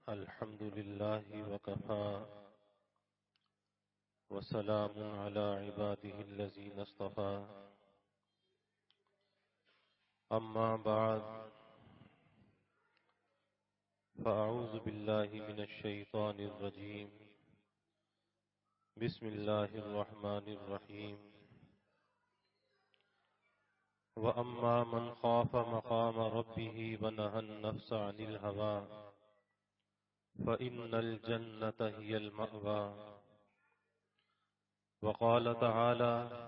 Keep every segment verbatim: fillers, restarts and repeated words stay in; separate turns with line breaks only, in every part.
الحمد لله وكفى وسلام على عباده الذين اصطفى أما بعد فأعوذ بالله من الشيطان الرجيم بسم الله الرحمن الرحيم وأما من خاف مقام ربه ونهى النفس عن الهوى فإن الجنة هي المأوى وقال تعالى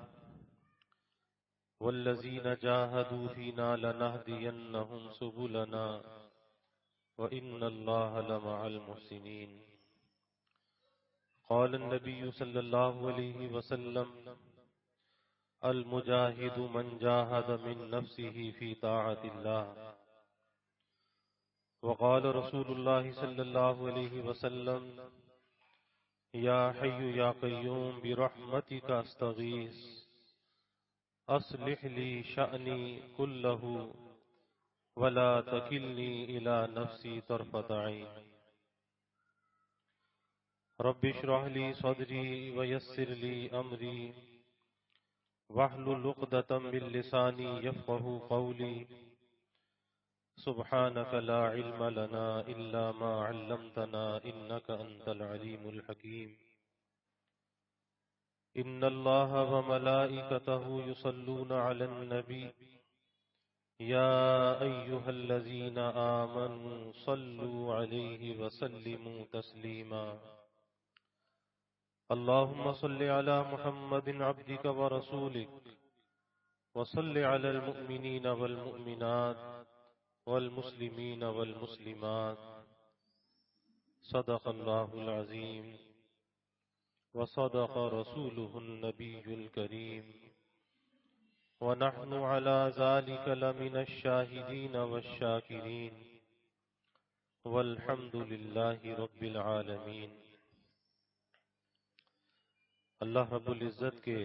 والذين جاهدوا فينا لنهدينهم سبلنا وإن الله لمع المحسنين قال النبي صلى الله عليه وسلم المجاهد من جاهد من نفسه في طاعة الله وقال رسول الله صلى الله عليه وسلم يا حي يا قيوم برحمتك استغيث أصلح لي شأني كله ولا تكلني إلى نفسي طرفة عين رب اشرح لي صدري ويسر لي أمري واحلل عقدة من لساني يفقهوا قولي سبحانك لا علم لنا إلا ما علمتنا إنك أنت العليم الحكيم إن الله وملائكته يصلون على النبي يا أيها الذين آمنوا صلوا عليه وسلموا تسليما اللهم صل على محمد عبدك ورسولك وصل على المؤمنين والمؤمنات والمسلمين والمسلمات صدق الله العظيم وصدق رسوله النبي الكريم ونحن على ذلك لمن الشاهدين والشاكرين والحمد لله رب العالمين اللہ رب العزت کے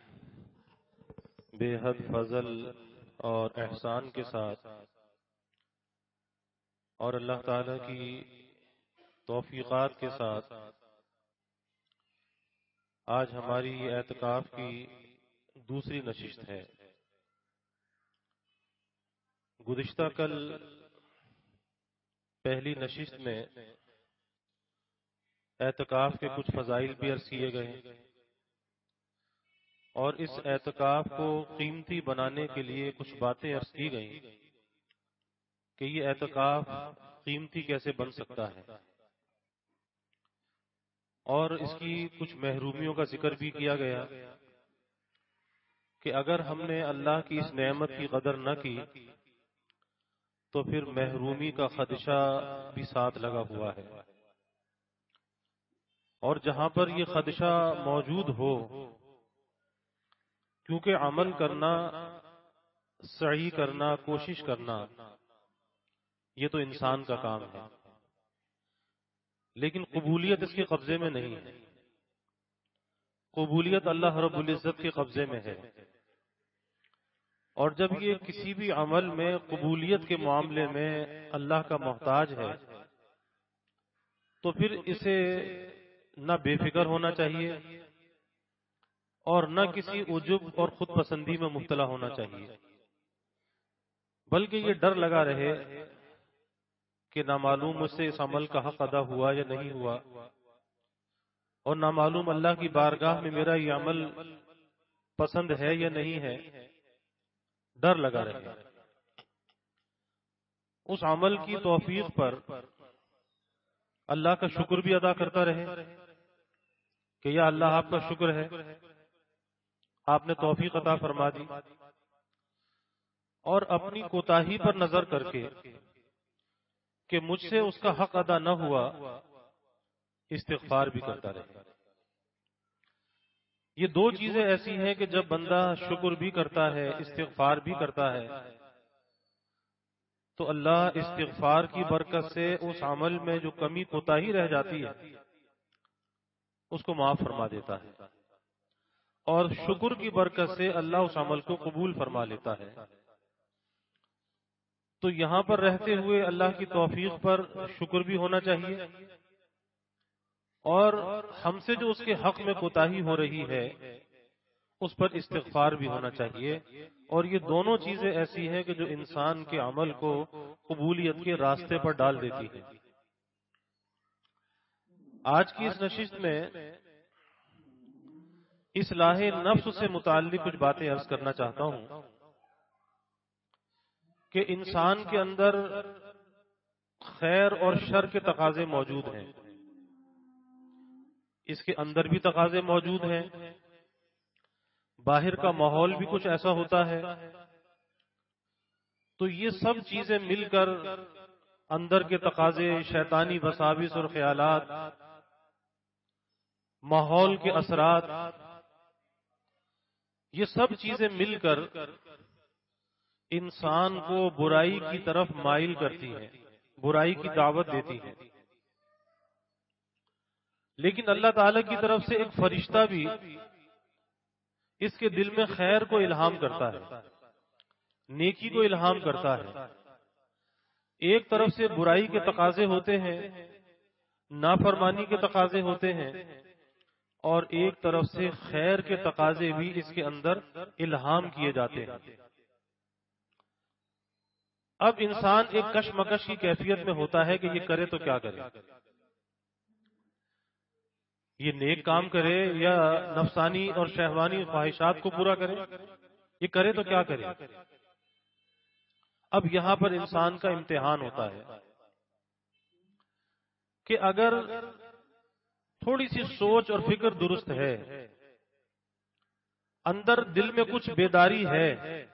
بے حد فضل اور احسان کے ساتھ اور اللہ تعالی کی توفیقات کے ساتھ آج ہماری اعتکاف کی دوسری نشست ہے۔ گزشتہ کل پہلی نشست میں اعتکاف کے کچھ فضائل بھی عرض کیے گئے اور اس اعتکاف کو قیمتی بنانے کے لیے کچھ باتیں عرض کی گئیں کہ یہ اعتکاف قیمتی کیسے بن سکتا ہے اور اس کی کچھ محرومیوں کا ذکر بھی کیا گیا کہ اگر ہم نے اللہ کی اس نعمت کی قدر نہ کی تو پھر محرومی کا خدشہ بھی ساتھ لگا ہوا ہے، اور جہاں پر یہ خدشہ موجود ہو، کیونکہ عمل کرنا، سعی کرنا، کوشش کرنا یہ تو انسان کا کام ہے، لیکن قبولیت اس کے قبضے میں نہیں ہے۔ قبولیت اللہ رب العزت کے قبضے میں ہے، اور جب یہ کسی بھی عمل میں قبولیت کے معاملے میں اللہ کا محتاج ہے تو پھر اسے نہ بے فکر ہونا چاہیے اور نہ کسی عجب اور خود پسندی میں مبتلا ہونا چاہیے، بلکہ یہ ڈر لگا رہے کہ نامعلوم مجھ سے اس عمل کا حق ادا ہوا یا نہیں ہوا، اور نامعلوم اللہ کی بارگاہ میں میرا یہ عمل پسند ہے یا نہیں ہے، ڈر لگا رہے۔ اس عمل کی توفیق پر اللہ کا شکر بھی ادا کرتا رہے کہ یا اللہ آپ کا شکر ہے، آپ نے توفیق عطا فرما دی، اور اپنی کوتاہی پر نظر کر کے کہ مجھ سے اس کا حق ادا نہ ہوا استغفار بھی کرتا رہے۔ یہ دو چیزیں ایسی ہیں کہ جب بندہ شکر بھی کرتا ہے، استغفار بھی کرتا ہے، تو اللہ استغفار کی برکت سے اس عمل میں جو کمی کوتاہی رہ جاتی ہے اس کو معاف فرما دیتا ہے، اور شکر کی برکت سے اللہ اس عمل کو قبول فرما لیتا ہے۔ تو یہاں پر رہتے ہوئے اللہ کی توفیق پر شکر بھی ہونا چاہیے، اور ہم سے جو اس کے حق میں کوتاہی ہو رہی ہے اس پر استغفار بھی ہونا چاہیے. اور یہ دونوں چیزیں ایسی ہیں کہ جو انسان کے عمل کو قبولیت کے راستے پر ڈال دیتی ہیں. آج کی اس نشست میں اصلاح نفس سے متعلق کچھ باتیں عرض کرنا چاہتا ہوں کہ انسان کے اندر خیر اور شر کے تقاضے موجود ہیں. اس کے اندر بھی تقاضے موجود ہیں، باہر کا ماحول بھی کچھ ایسا ہوتا ہے. تو یہ سب چیزیں مل کر اندر کے تقاضے، شیطانی وساوس اور خیالات، ماحول کے اثرات، یہ سب چیزیں مل کر انسان کو برائی کی طرف مائل کرتی ہیں، برائی کی دعوت دیتی ہیں. لیکن اللہ تعالی کی طرف سے ایک فرشتہ بھی اس کے دل میں خیر کو الہام کرتا ہے، نیکی کو الہام کرتا ہے. ایک طرف سے برائی کے تقاضے ہوتے ہیں، نافرمانی کے تقاضے ہوتے ہیں، اور ایک طرف سے خیر کے تقاضے بھی اس کے اندر الہام کیے جاتے ہیں. اب انسان ایک کشمکش کی کیفیت میں ہوتا ہے کہ یہ کرے تو کیا کرے، یہ نیک کام کرے یا نفسانی اور شہوانی خواہشات کو پورا کرے، یہ کرے تو کیا کرے. اب یہاں پر انسان کا امتحان ہوتا ہے کہ اگر تھوڑی سی سوچ اور فکر درست ہے، اندر دل میں کچھ بیداری ہے،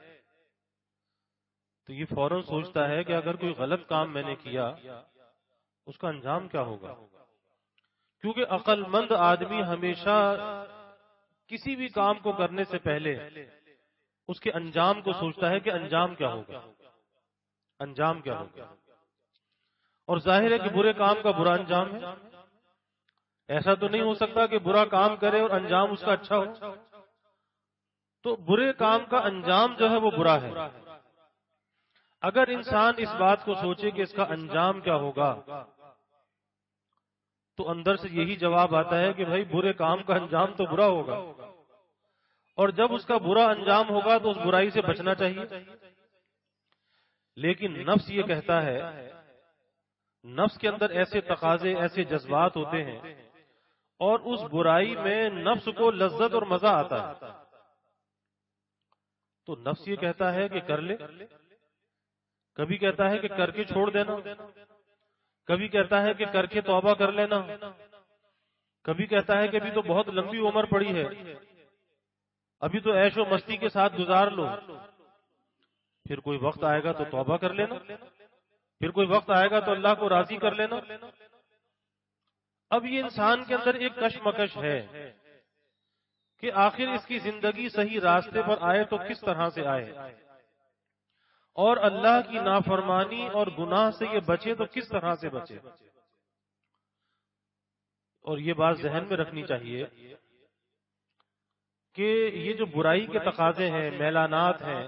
تو یہ فوراً سوچتا ہے کہ اگر کوئی غلط کام میں نے کیا اس کا انجام کیا ہوگا. کیونکہ عقل مند آدمی ہمیشہ کسی بھی کام کو کرنے سے پہلے اس کے انجام کو سوچتا ہے کہ انجام کیا ہوگا، انجام کیا ہوگا. اور ظاہر ہے کہ برے کام کا برا انجام ہے. ایسا تو نہیں ہو سکتا کہ برا کام کرے اور انجام اس کا اچھا ہو. تو برے کام کا انجام جو ہے وہ برا ہے. اگر انسان اس بات کو سوچے کہ اس کا انجام کیا ہوگا تو اندر سے یہی جواب آتا ہے کہ بھائی برے کام کا انجام تو برا ہوگا، اور جب اس کا برا انجام ہوگا تو اس برائی سے بچنا چاہیے. لیکن نفس یہ کہتا ہے، نفس کے اندر ایسے تقاضے، ایسے جذبات ہوتے ہیں، اور اس برائی میں نفس کو لذت اور مزہ آتا ہے. تو نفس یہ کہتا ہے کہ کر لے، کبھی کہتا ہے کہ کر کے چھوڑ دینا، کبھی کہتا ہے کہ کر کے توبہ کر لینا، کبھی کہتا ہے کہ ابھی تو بہت لمبی عمر پڑی ہے، ابھی تو عیش و مستی کے ساتھ گزار لو، پھر کوئی وقت آئے گا تو توبہ کر لینا، پھر کوئی وقت آئے گا تو اللہ کو راضی کر لینا. اب یہ انسان کے اندر ایک کشمکش ہے کہ آخر اس کی زندگی صحیح راستے پر آئے تو کس طرح سے آئے، اور اللہ کی نافرمانی اور گناہ سے یہ بچے تو کس طرح سے بچے. اور یہ بات ذہن میں رکھنی چاہیے کہ یہ جو برائی کے تقاضے ہیں، میلانات ہیں،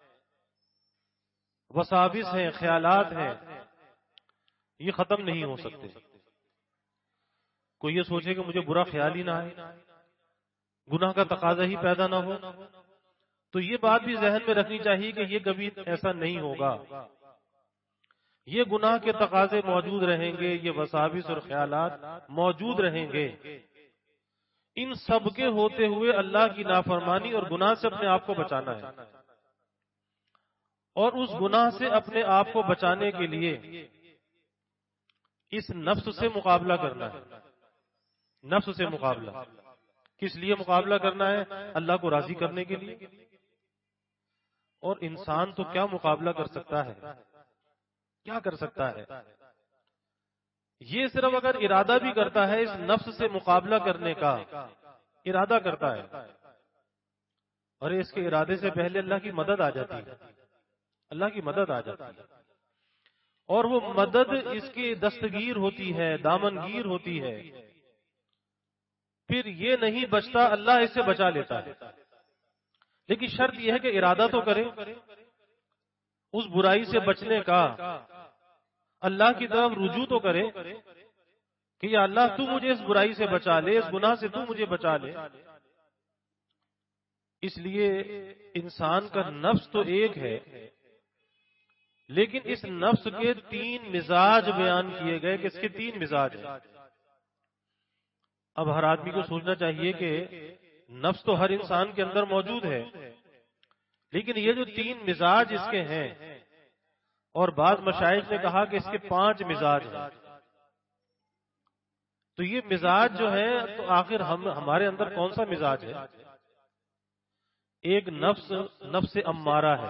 وساوس ہیں، خیالات ہیں، یہ ختم نہیں ہو سکتے. کوئی یہ سوچے کہ مجھے برا خیال ہی نہ آئے، گناہ کا تقاضا ہی پیدا نہ ہو، تو یہ بات بھی ذہن میں رکھنی چاہیے کہ یہ کبھی ایسا نہیں ہوگا. یہ گناہ کے تقاضے موجود رہیں گے، یہ وساوس اور خیالات موجود رہیں گے. ان سب کے ہوتے ہوئے اللہ کی نافرمانی اور گناہ سے اپنے آپ کو بچانا ہے، اور اس گناہ سے اپنے آپ کو بچانے کے لیے اس نفس سے مقابلہ کرنا ہے. نفس سے مقابلہ کس لیے مقابلہ کرنا ہے؟ اللہ کو راضی کرنے کے لیے. اور انسان تو کیا مقابلہ کر سکتا ہے، کیا کر سکتا ہے؟ یہ صرف اگر ارادہ بھی کرتا ہے اس نفس سے مقابلہ کرنے کا، ارادہ کرتا ہے، اور اس کے ارادے سے پہلے اللہ کی مدد آ جاتی ہے، اللہ کی مدد آ جاتی ہے، اور وہ مدد اس کی دستگیر ہوتی ہے، دامنگیر ہوتی ہے. پھر یہ نہیں بچتا، اللہ اس سے بچا لیتا ہے. لیکن شرط یہ ہے کہ ارادہ تو کرے، اس برائی سے بچنے کا اللہ کی طرف رجوع تو کرے کہ یا اللہ تو مجھے اس برائی سے بچا لے، اس گناہ سے تو مجھے بچا لے۔ اس لیے انسان کا نفس تو ایک ہے، لیکن اس نفس کے تین مزاج بیان کیے گئے کہ اس کے تین مزاج ہیں۔ اب ہر آدمی کو سوچنا چاہیے کہ نفس تو ہر انسان کے اندر موجود ہے، لیکن یہ جو تین مزاج اس کے ہیں، اور بعض مشائخ نے کہا کہ اس کے پانچ مزاج ہیں، تو یہ مزاج جو ہے تو آخر ہم ہمارے اندر کون سا مزاج ہے؟ ایک نفس نفس امارہ ہے۔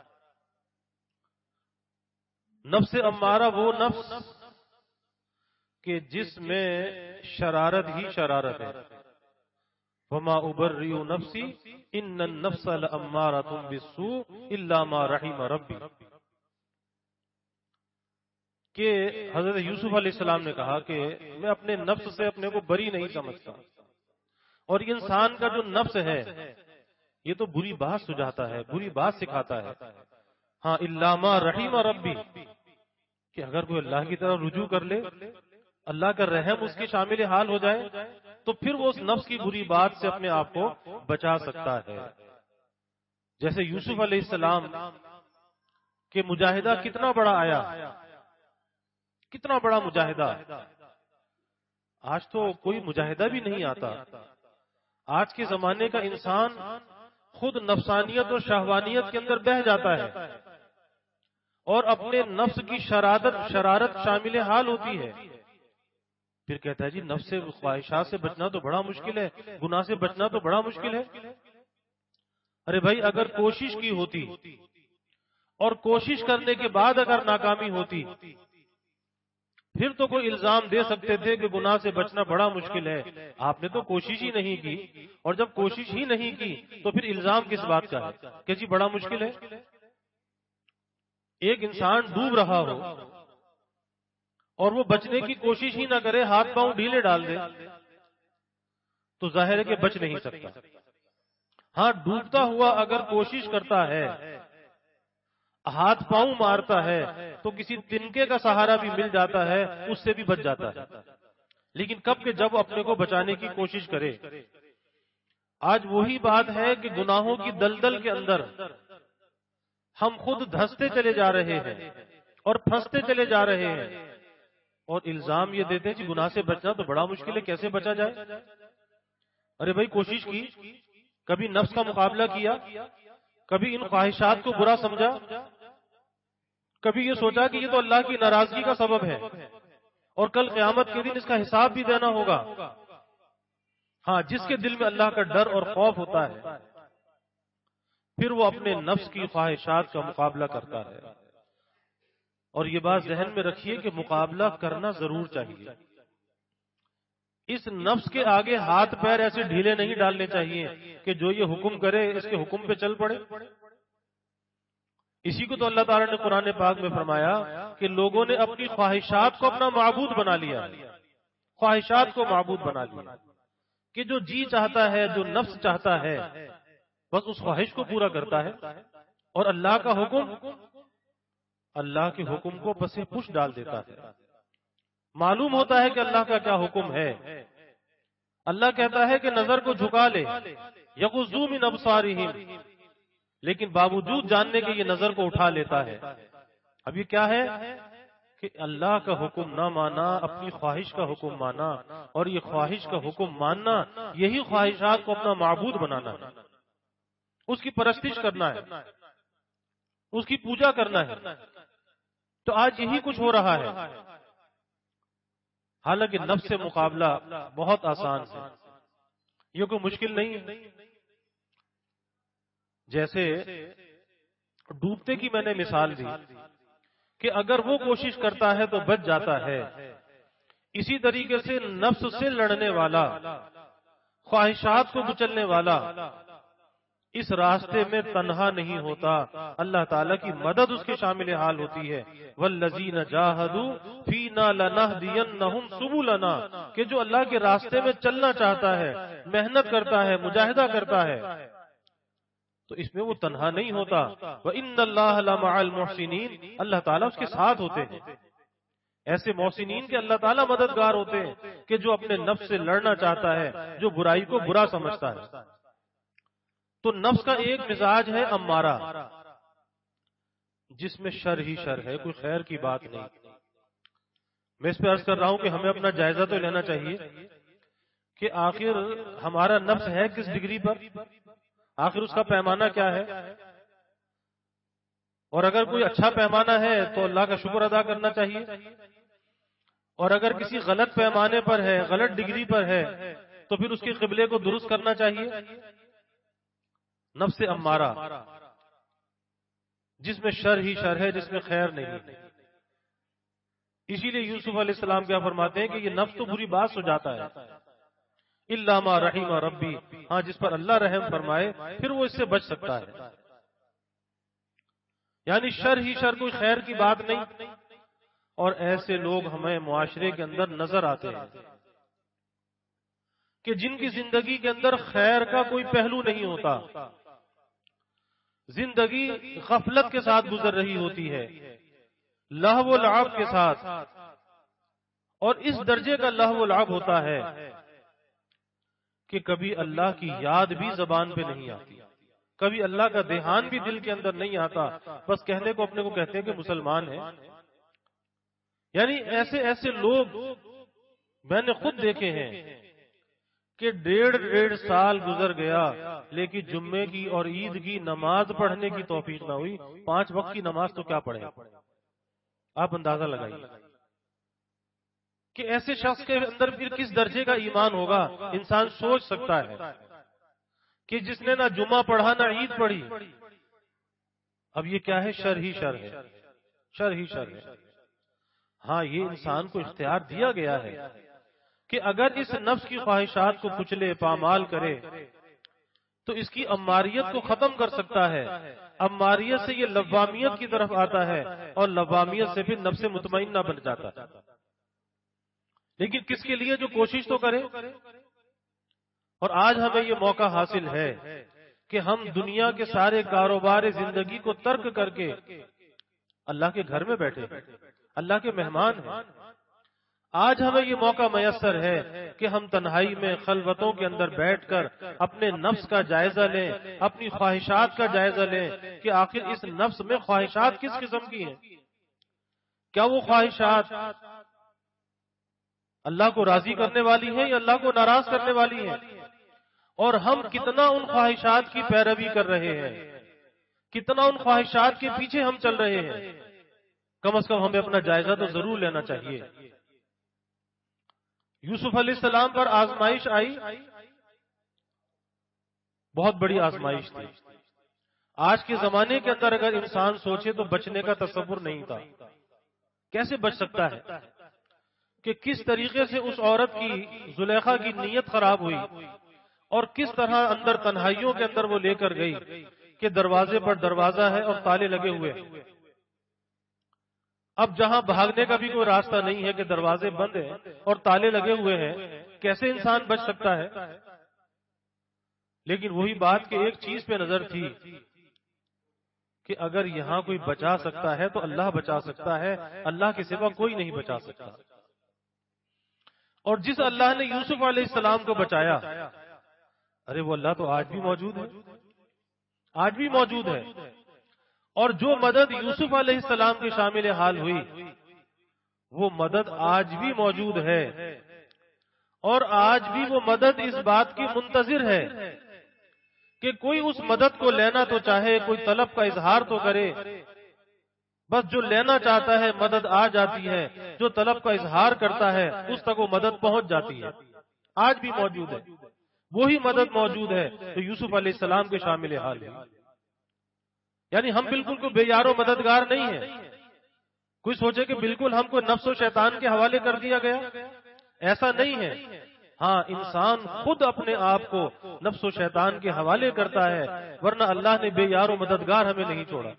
نفس امارہ وہ نفس کہ جس میں شرارت ہی شرارت ہے۔ وما ابرئ نفسی ان النفس لامارۃ بالسوء الا ما رحم ربی، کہ حضرت یوسف علیہ السلام نے کہا کہ میں اپنے نفس سے اپنے کو بری نہیں سمجھتا، اور انسان کا جو نفس ہے یہ تو بری بات سجاتا ہے، بری بات سکھاتا ہے۔ ہاں الا ما رحم ربی، کہ اگر کوئی اللہ کی طرف رجوع کر لے، اللہ کا رحم اس کی شامل حال ہو جائے، تو پھر وہ اس نفس کی بری بات سے اپنے آپ کو بچا سکتا ہے۔ جیسے یوسف علیہ السلام کہ مجاہدہ کتنا بڑا آیا، کتنا بڑا مجاہدہ۔ آج تو کوئی مجاہدہ بھی نہیں آتا۔ آج کے زمانے کا انسان خود نفسانیت اور شہوانیت کے اندر بہہ جاتا ہے، اور اپنے نفس کی شرارت شرارت شامل حال ہوتی ہے، پھر کہتا ہے جی نفس سے خواہشات سے بچنا تو بڑا مشکل ہے، گناہ سے بچنا تو بڑا مشکل ہے۔ ارے بھائی اگر کوشش کی ہوتی، اور کوشش کرنے کے بعد اگر ناکامی ہوتی، پھر تو کوئی الزام دے سکتے تھے کہ گناہ سے بچنا بڑا مشکل ہے، آپ نے تو کوشش ہی نہیں کی، اور جب کوشش ہی نہیں کی تو پھر الزام کس بات کا ہے کہ جی بڑا مشکل ہے۔ ایک انسان ڈوب رہا ہو اور وہ بچنے کی کوشش ہی نہ کرے، ہاتھ پاؤں ڈھیلے ڈال دے، تو ظاہر ہے کہ بچ نہیں سکتا۔ ہاں ڈوبتا ہوا اگر کوشش کرتا ہے، ہاتھ پاؤں مارتا ہے، تو کسی تنکے کا سہارا بھی مل جاتا ہے، اس سے بھی بچ جاتا ہے۔ لیکن کب کہ جب اپنے کو بچانے کی کوشش کرے۔ آج وہی بات ہے کہ گناہوں کی دلدل کے اندر ہم خود دھستے چلے جا رہے ہیں اور پھنستے چلے جا رہے ہیں، اور الزام یہ دیتے ہیں کہ گناہ سے بچنا تو بڑا مشکل ہے، کیسے بچا جائے؟ ارے بھائی کوشش کی، کبھی نفس کا مقابلہ کیا، کبھی ان خواہشات کو برا سمجھا، کبھی یہ سوچا کہ یہ تو اللہ کی ناراضگی کا سبب ہے، اور کل قیامت کے دن اس کا حساب بھی دینا ہوگا۔ ہاں جس کے دل میں اللہ کا ڈر اور خوف ہوتا ہے، پھر وہ اپنے نفس کی خواہشات کا مقابلہ کرتا ہے۔ اور یہ بات ذہن میں رکھیے کہ مقابلہ کرنا ضرور چاہیے۔ اس نفس کے آگے ہاتھ پیر ایسے ڈھیلے نہیں ڈالنے چاہیے کہ جو یہ حکم کرے اس کے حکم پہ چل پڑے۔ اسی کو تو اللہ تعالیٰ نے قرآن پاک میں فرمایا کہ لوگوں نے اپنی خواہشات کو اپنا معبود بنا لیا، خواہشات کو معبود بنا لیا، کہ جو جی چاہتا ہے، جو نفس چاہتا ہے، بس اس خواہش کو پورا کرتا ہے، اور اللہ کا حکم، اللہ کے حکم کو پسے پش ڈال دیتا ہے۔ معلوم ہوتا ہے کہ اللہ کا کیا حکم ہے۔ اللہ کہتا ہے کہ نظر کو جھکا لے، یغضوا من ابصارہم، لیکن باوجود جاننے کے یہ نظر کو اٹھا لیتا ہے۔ اب یہ کیا ہے کہ اللہ کا حکم نہ مانا، اپنی خواہش کا حکم مانا، اور یہ خواہش کا حکم ماننا، یہی خواہشات کو اپنا معبود بنانا ہے، اس کی پرستش کرنا ہے، اس کی پوجا کرنا ہے۔ تو آج یہی کچھ ہو رہا ہے۔ حالانکہ نفس سے مقابلہ بہت آسان ہے، یہ کوئی مشکل نہیں ہے۔ جیسے ڈوبتے کی میں نے مثال دی کہ اگر وہ کوشش کرتا ہے تو بچ جاتا ہے، اسی طریقے سے نفس سے لڑنے والا، خواہشات کو کچلنے والا اس راستے میں تنہا نہیں ہوتا، اللہ تعالیٰ کی مدد اس کے شامل حال ہوتی ہے۔ والذین جاہدوا فینا لنہدینہم سبلنا، کہ جو اللہ کے راستے میں چلنا چاہتا ہے، محنت کرتا ہے، مجاہدہ کرتا ہے، تو اس میں وہ تنہا نہیں ہوتا. وَإِنَّ اللَّهَ لَمَعَ الْمُحْسِنِينَ، اللہ تعالیٰ اس کے ساتھ ہوتے ہیں. ایسے محسنین کے اللہ تعالیٰ مددگار ہوتے ہیں کہ جو اپنے نفس سے لڑنا چاہتا ہے، جو برائی کو برا سمجھتا ہے. تو نفس کا ایک مزاج ہے امارہ، جس میں شر ہی شر ہے، کوئی خیر کی بات نہیں. میں اس پہ عرض کر رہا ہوں کہ ہمیں اپنا جائزہ تو لینا چاہیے کہ آخر ہمارا نفس ہے کس ڈگری پر، آخر اس کا پیمانہ کیا ہے. اور اگر کوئی اچھا پیمانہ ہے تو اللہ کا شکر ادا کرنا چاہیے، اور اگر کسی غلط پیمانے پر ہے، غلط ڈگری پر ہے، تو پھر اس کے قبلے کو درست کرنا چاہیے. نفس امارہ جس میں شر ہی شر ہے، جس میں خیر نہیں ہے. اسی لیے یوسف علیہ السلام کیا فرماتے ہیں کہ یہ نفس تو بری بات سو جاتا ہے، الا ما رحم ربی، ہاں جس پر اللہ رحم فرمائے پھر وہ اس سے بچ سکتا ہے. یعنی شر ہی شر، کوئی خیر کی بات نہیں. اور ایسے لوگ ہمیں معاشرے کے اندر نظر آتے ہیں کہ جن کی زندگی کے اندر خیر کا کوئی پہلو نہیں ہوتا، زندگی غفلت کے ساتھ گزر رہی ہوتی ہے، لہو و لعب کے ساتھ. اور اس درجے کا لہو و لعب ہوتا ہے کہ کبھی اللہ کی یاد بھی زبان پہ نہیں آتی، کبھی اللہ کا دھیان بھی دل کے اندر نہیں آتا. بس کہنے کو اپنے کو کہتے ہیں کہ مسلمان ہیں. یعنی ایسے ایسے لوگ میں نے خود دیکھے ہیں کہ ڈیڑھ ڈیڑھ سال گزر گیا لیکن جمعے کی اور عید کی نماز پڑھنے کی توفیق نہ ہوئی. پانچ وقت کی نماز تو کیا پڑھے، آپ اندازہ لگائیے کہ ایسے شخص کے اندر پھر کس درجے کا ایمان ہوگا. انسان سوچ سکتا ہے کہ جس نے نہ جمعہ پڑھا نہ عید پڑھی. اب یہ کیا ہے؟ شر ہی شر ہے، شر ہی شر ہے. ہاں یہ انسان کو اختیار دیا گیا ہے کہ اگر اس نفس کی خواہشات کو کچلے، پامال کرے تو اس کی اماریت کو ختم کر سکتا ہے. اماریت سے یہ لوامیت کی طرف آتا ہے اور لوامیت سے پھر نفس مطمئنہ بن جاتا ہے. لیکن کس کے لیے جو کوشش تو کرے. اور آج ہمیں یہ موقع حاصل ہے کہ ہم دنیا کے سارے کاروبار زندگی کو ترک کر کے اللہ کے گھر میں بیٹھے، اللہ کے مہمان ہیں. آج ہمیں یہ موقع میسر ہے کہ ہم تنہائی میں خلوتوں کے اندر بیٹھ کر اپنے نفس کا جائزہ لیں، اپنی خواہشات کا جائزہ لیں کہ آخر اس نفس میں خواہشات کس قسم کی ہیں. کیا وہ خواہشات اللہ کو راضی کرنے والی ہیں یا اللہ کو ناراض کرنے والی ہیں؟ اور ہم کتنا ان خواہشات کی پیروی کر رہے ہیں، کتنا ان خواہشات کے پیچھے ہم چل رہے ہیں. کم از کم ہمیں اپنا جائزہ تو ضرور لینا چاہیے. یوسف علیہ السلام پر آزمائش آئی، بہت بڑی آزمائش تھی. آج کے زمانے کے اندر اگر انسان سوچے تو بچنے کا تصور نہیں تھا. کیسے بچ سکتا ہے کہ کس طریقے سے اس عورت کی، زلیخا کی نیت خراب ہوئی اور کس طرح اندر تنہائیوں کے اندر وہ لے کر گئی کہ دروازے پر دروازہ ہے اور تالے لگے ہوئے. اب جہاں بھاگنے کا بھی کوئی راستہ نہیں ہے کہ دروازے بند ہیں اور تالے لگے ہوئے ہیں، کیسے انسان بچ سکتا ہے؟ لیکن وہی بات کہ ایک چیز پہ نظر تھی کہ اگر یہاں کوئی بچا سکتا ہے تو اللہ بچا سکتا ہے، اللہ کے سوا کوئی نہیں بچا سکتا. اور جس اللہ نے یوسف علیہ السلام کو بچایا، ارے وہ اللہ تو آج بھی موجود ہے، آج بھی موجود ہے. اور جو مدد یوسف علیہ السلام کی شامل حال ہوئی، وہ مدد آج بھی موجود ہے. اور آج بھی وہ مدد اس بات کی منتظر ہے کہ کوئی اس مدد کو لینا تو چاہے، کوئی طلب کا اظہار تو کرے. بس جو لینا چاہتا ہے مدد آ جاتی ہے، جو طلب کا اظہار کرتا ہے اس تک وہ مدد پہنچ جاتی ہے. آج بھی موجود ہے، وہی مدد موجود ہے تو یوسف علیہ السلام کے شامل حال ہے. یعنی ہم بالکل کوئی بے یار و مددگار نہیں ہیں. کوئی سوچے کہ بالکل ہم کو نفس و شیطان کے حوالے کر دیا گیا، ایسا نہیں ہے. ہاں انسان خود اپنے آپ کو نفس و شیطان کے حوالے کرتا ہے، ورنہ اللہ نے بے یار و مددگار ہمیں نہیں چھوڑا.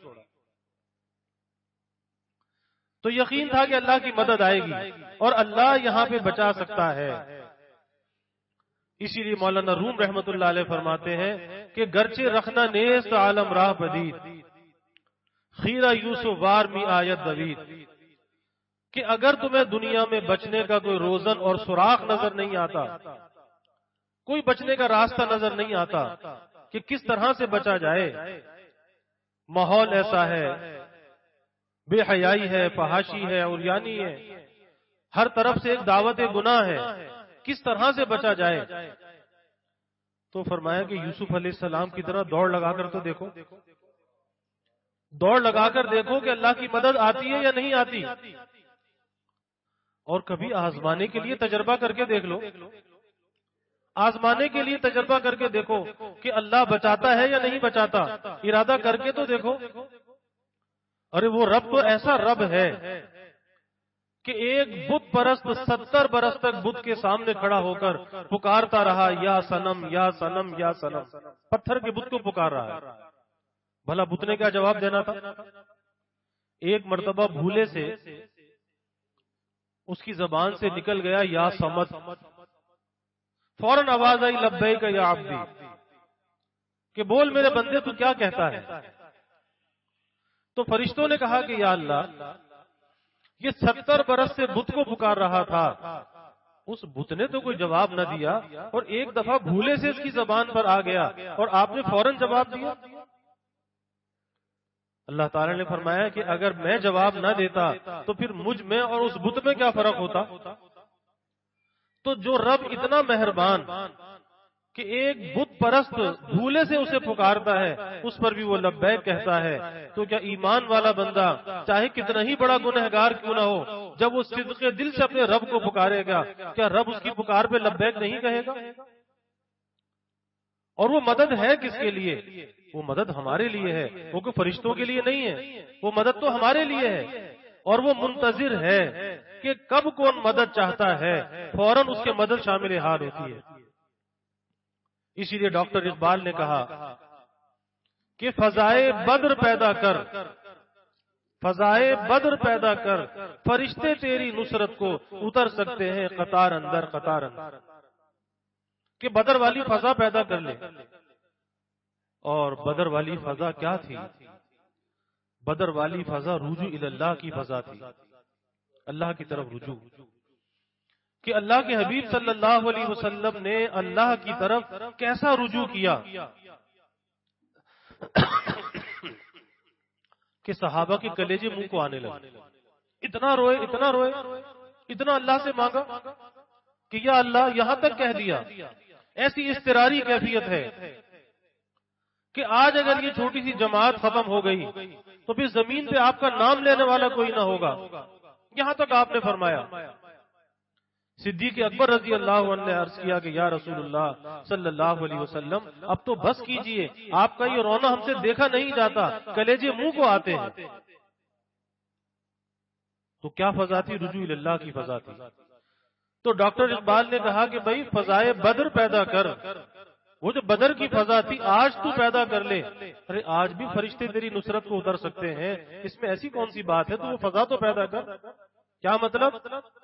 تو یقین تھا کہ اللہ کی مدد آئے گی اور اللہ یہاں پہ بچا سکتا ہے. اسی لیے مولانا روم رحمت اللہ علیہ فرماتے ہیں کہ گرچہ رکھنا نیست عالم راہ پدید، خیرہ یوسف وار می آیت دوید، کہ اگر تمہیں دنیا میں بچنے کا کوئی روزن اور سوراخ نظر نہیں آتا، کوئی بچنے کا راستہ نظر نہیں آتا کہ کس طرح سے بچا جائے، ماحول ایسا ہے، بے حیائی ہے، فحاشی ہے، عریانی ہے، ہر طرف سے ایک دعوت گناہ ہے، کس طرح سے بچا جائے؟ تو فرمایا کہ یوسف علیہ السلام کی طرح دوڑ لگا کر تو دیکھو، دوڑ لگا کر دیکھو کہ اللہ کی مدد آتی ہے یا نہیں آتی، اور کبھی آزمانے کے لیے تجربہ کر کے دیکھ لو، آزمانے کے لیے تجربہ کر کے دیکھو کہ اللہ بچاتا ہے یا نہیں بچاتا، ارادہ کر کے تو دیکھو۔ ارے وہ رب تو ایسا رب ہے کہ ایک بت پرست ستر برس تک بت کے سامنے کھڑا ہو کر پکارتا رہا، یا صنم یا صنم یا صنم، پتھر کے بت کو پکار رہا ہے۔ بھلا بت نے کیا جواب دینا تھا؟ ایک مرتبہ بھولے سے اس کی زبان سے نکل گیا یا صمد، فوراً آواز آئی لبیک یا عبدی، کہ بول میرے بندے تو کیا کہتا ہے؟ تو فرشتوں نے کہا کہ یا اللہ، یہ ستر برس سے بت کو پکار رہا تھا، اس بت نے تو کوئی جواب نہ دیا، اور ایک دفعہ بھولے سے اس کی زبان پر آ گیا اور آپ نے فوراً جواب دیا۔ اللہ تعالی نے فرمایا کہ اگر میں جواب نہ دیتا تو پھر مجھ میں اور اس بت میں کیا فرق ہوتا؟ تو جو رب اتنا مہربان کہ ایک بت پرست بھولے سے اسے پکارتا ہے، اس پر بھی وہ لبیک کہتا ہے، تو کیا ایمان والا بندہ چاہے کتنا ہی بڑا گنہگار کیوں نہ ہو، جب وہ صدق دل سے اپنے رب کو پکارے گا، کیا رب اس کی پکار پہ لبیک نہیں کہے گا؟ اور وہ مدد ہے کس کے لیے؟ وہ مدد ہمارے لیے ہے، وہ کوئی فرشتوں کے لیے نہیں ہے، وہ مدد تو ہمارے لیے ہے، اور وہ منتظر ہے کہ کب کون مدد چاہتا ہے، فوراً اس کے مدد شامل حال ہوتی ہے۔ اسی لیے ڈاکٹر اقبال نے کہا کہ فضائے بدر پیدا کر، فضائے بدر پیدا کر، فرشتے تیری نصرت کو اتر سکتے ہیں قطار اندر قطار اندر، کہ بدر والی فضا پیدا کر لے۔ اور بدر والی فضا کیا تھی؟ بدر والی فضا رجوع اللہ کی فضا تھی، اللہ کی طرف رجوع، کہ اللہ کے حبیب صلی اللہ علیہ وسلم نے اللہ کی طرف کیسا رجوع کیا کہ صحابہ کے کلیجے منہ کو آنے لگے، اتنا روئے اتنا روئے اتنا اللہ سے مانگا کہ یا اللہ، یہاں تک کہہ دیا، ایسی اضطراری کیفیت ہے کہ آج اگر یہ چھوٹی سی جماعت ختم ہو گئی تو پھر زمین پہ آپ کا نام لینے والا کوئی نہ ہوگا۔ یہاں تک آپ نے فرمایا۔ صدیق اکبر رضی اللہ عنہ نے عرض کیا کہ یا رسول اللہ صلی اللہ علیہ وسلم، اب تو بس کیجئے، آپ کا یہ رونا ہم سے دیکھا نہیں جاتا، کلیجے منہ کو آتے ہیں۔ تو کیا فضا تھی؟ رجوع اللہ کی فضا تھی۔ تو ڈاکٹر اقبال نے کہا کہ بھائی فضائے بدر پیدا کر، وہ جو بدر کی فضا تھی آج تو پیدا کر لے۔ ارے آج بھی فرشتے تیری نصرت کو اتر سکتے ہیں، اس میں ایسی کون سی بات ہے؟ تو وہ فضا تو پیدا کر۔ کیا مطلب؟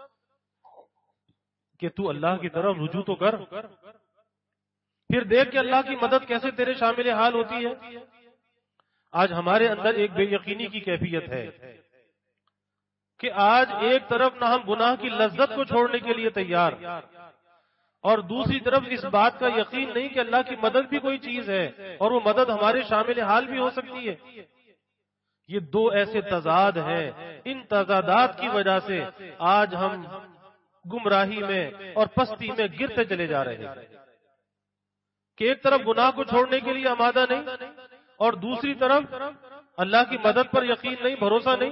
کہ تو اللہ کی طرف رجوع تو کر، پھر دیکھ کہ اللہ کی مدد کیسے تیرے شامل حال ہوتی ہے۔ آج ہمارے اندر ایک بے یقینی کی کیفیت ہے کہ آج ایک طرف نہ ہم گناہ کی لذت کو چھوڑنے کے لیے تیار، اور دوسری طرف اس بات کا یقین نہیں کہ اللہ کی مدد بھی کوئی چیز ہے اور وہ مدد ہمارے شامل حال بھی ہو سکتی ہے۔ یہ دو ایسے تضاد ہیں، ان تضادات کی وجہ سے آج ہم گمراہی میں اور پستی میں گرتے چلے جا رہے ہیں کہ ایک طرف گناہ کو چھوڑنے کے لیے آمادہ نہیں اور دوسری طرف اللہ کی مدد پر یقین نہیں، بھروسہ نہیں۔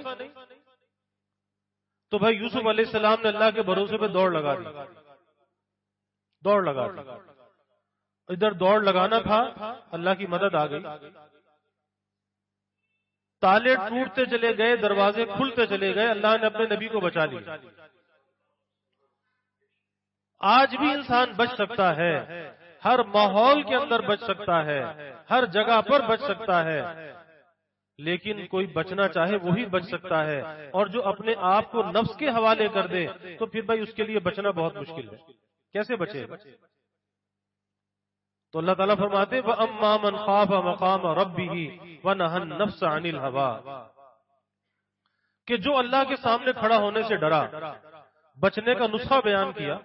تو بھائی یوسف علیہ السلام نے اللہ کے بھروسے پہ دوڑ لگا دی، دوڑ لگا دی، ادھر دوڑ لگانا تھا، اللہ کی مدد آ گئی، تالے ٹوٹتے چلے گئے، دروازے کھلتے چلے گئے، اللہ نے اپنے نبی کو بچا لیا۔ آج بھی انسان بچ سکتا ہے، ہر ماحول کے اندر بچ سکتا ہے، ہر جگہ پر بچ سکتا ہے، لیکن کوئی بچنا چاہے وہی بچ سکتا ہے، اور جو اپنے آپ کو نفس کے حوالے کر دے تو پھر بھائی اس کے لیے بچنا بہت مشکل ہے۔ کیسے بچے؟ تو اللہ تعالیٰ فرماتے وَأَمَّا مَنْ خَافَ مَقَامَ رَبِّهِ وَنَهَى النَّفْسَ عَنِ الْهَوَىٰ، کہ جو اللہ کے سامنے کھڑا ہونے سے ڈرا، بچنے کا نسخہ بیان کیا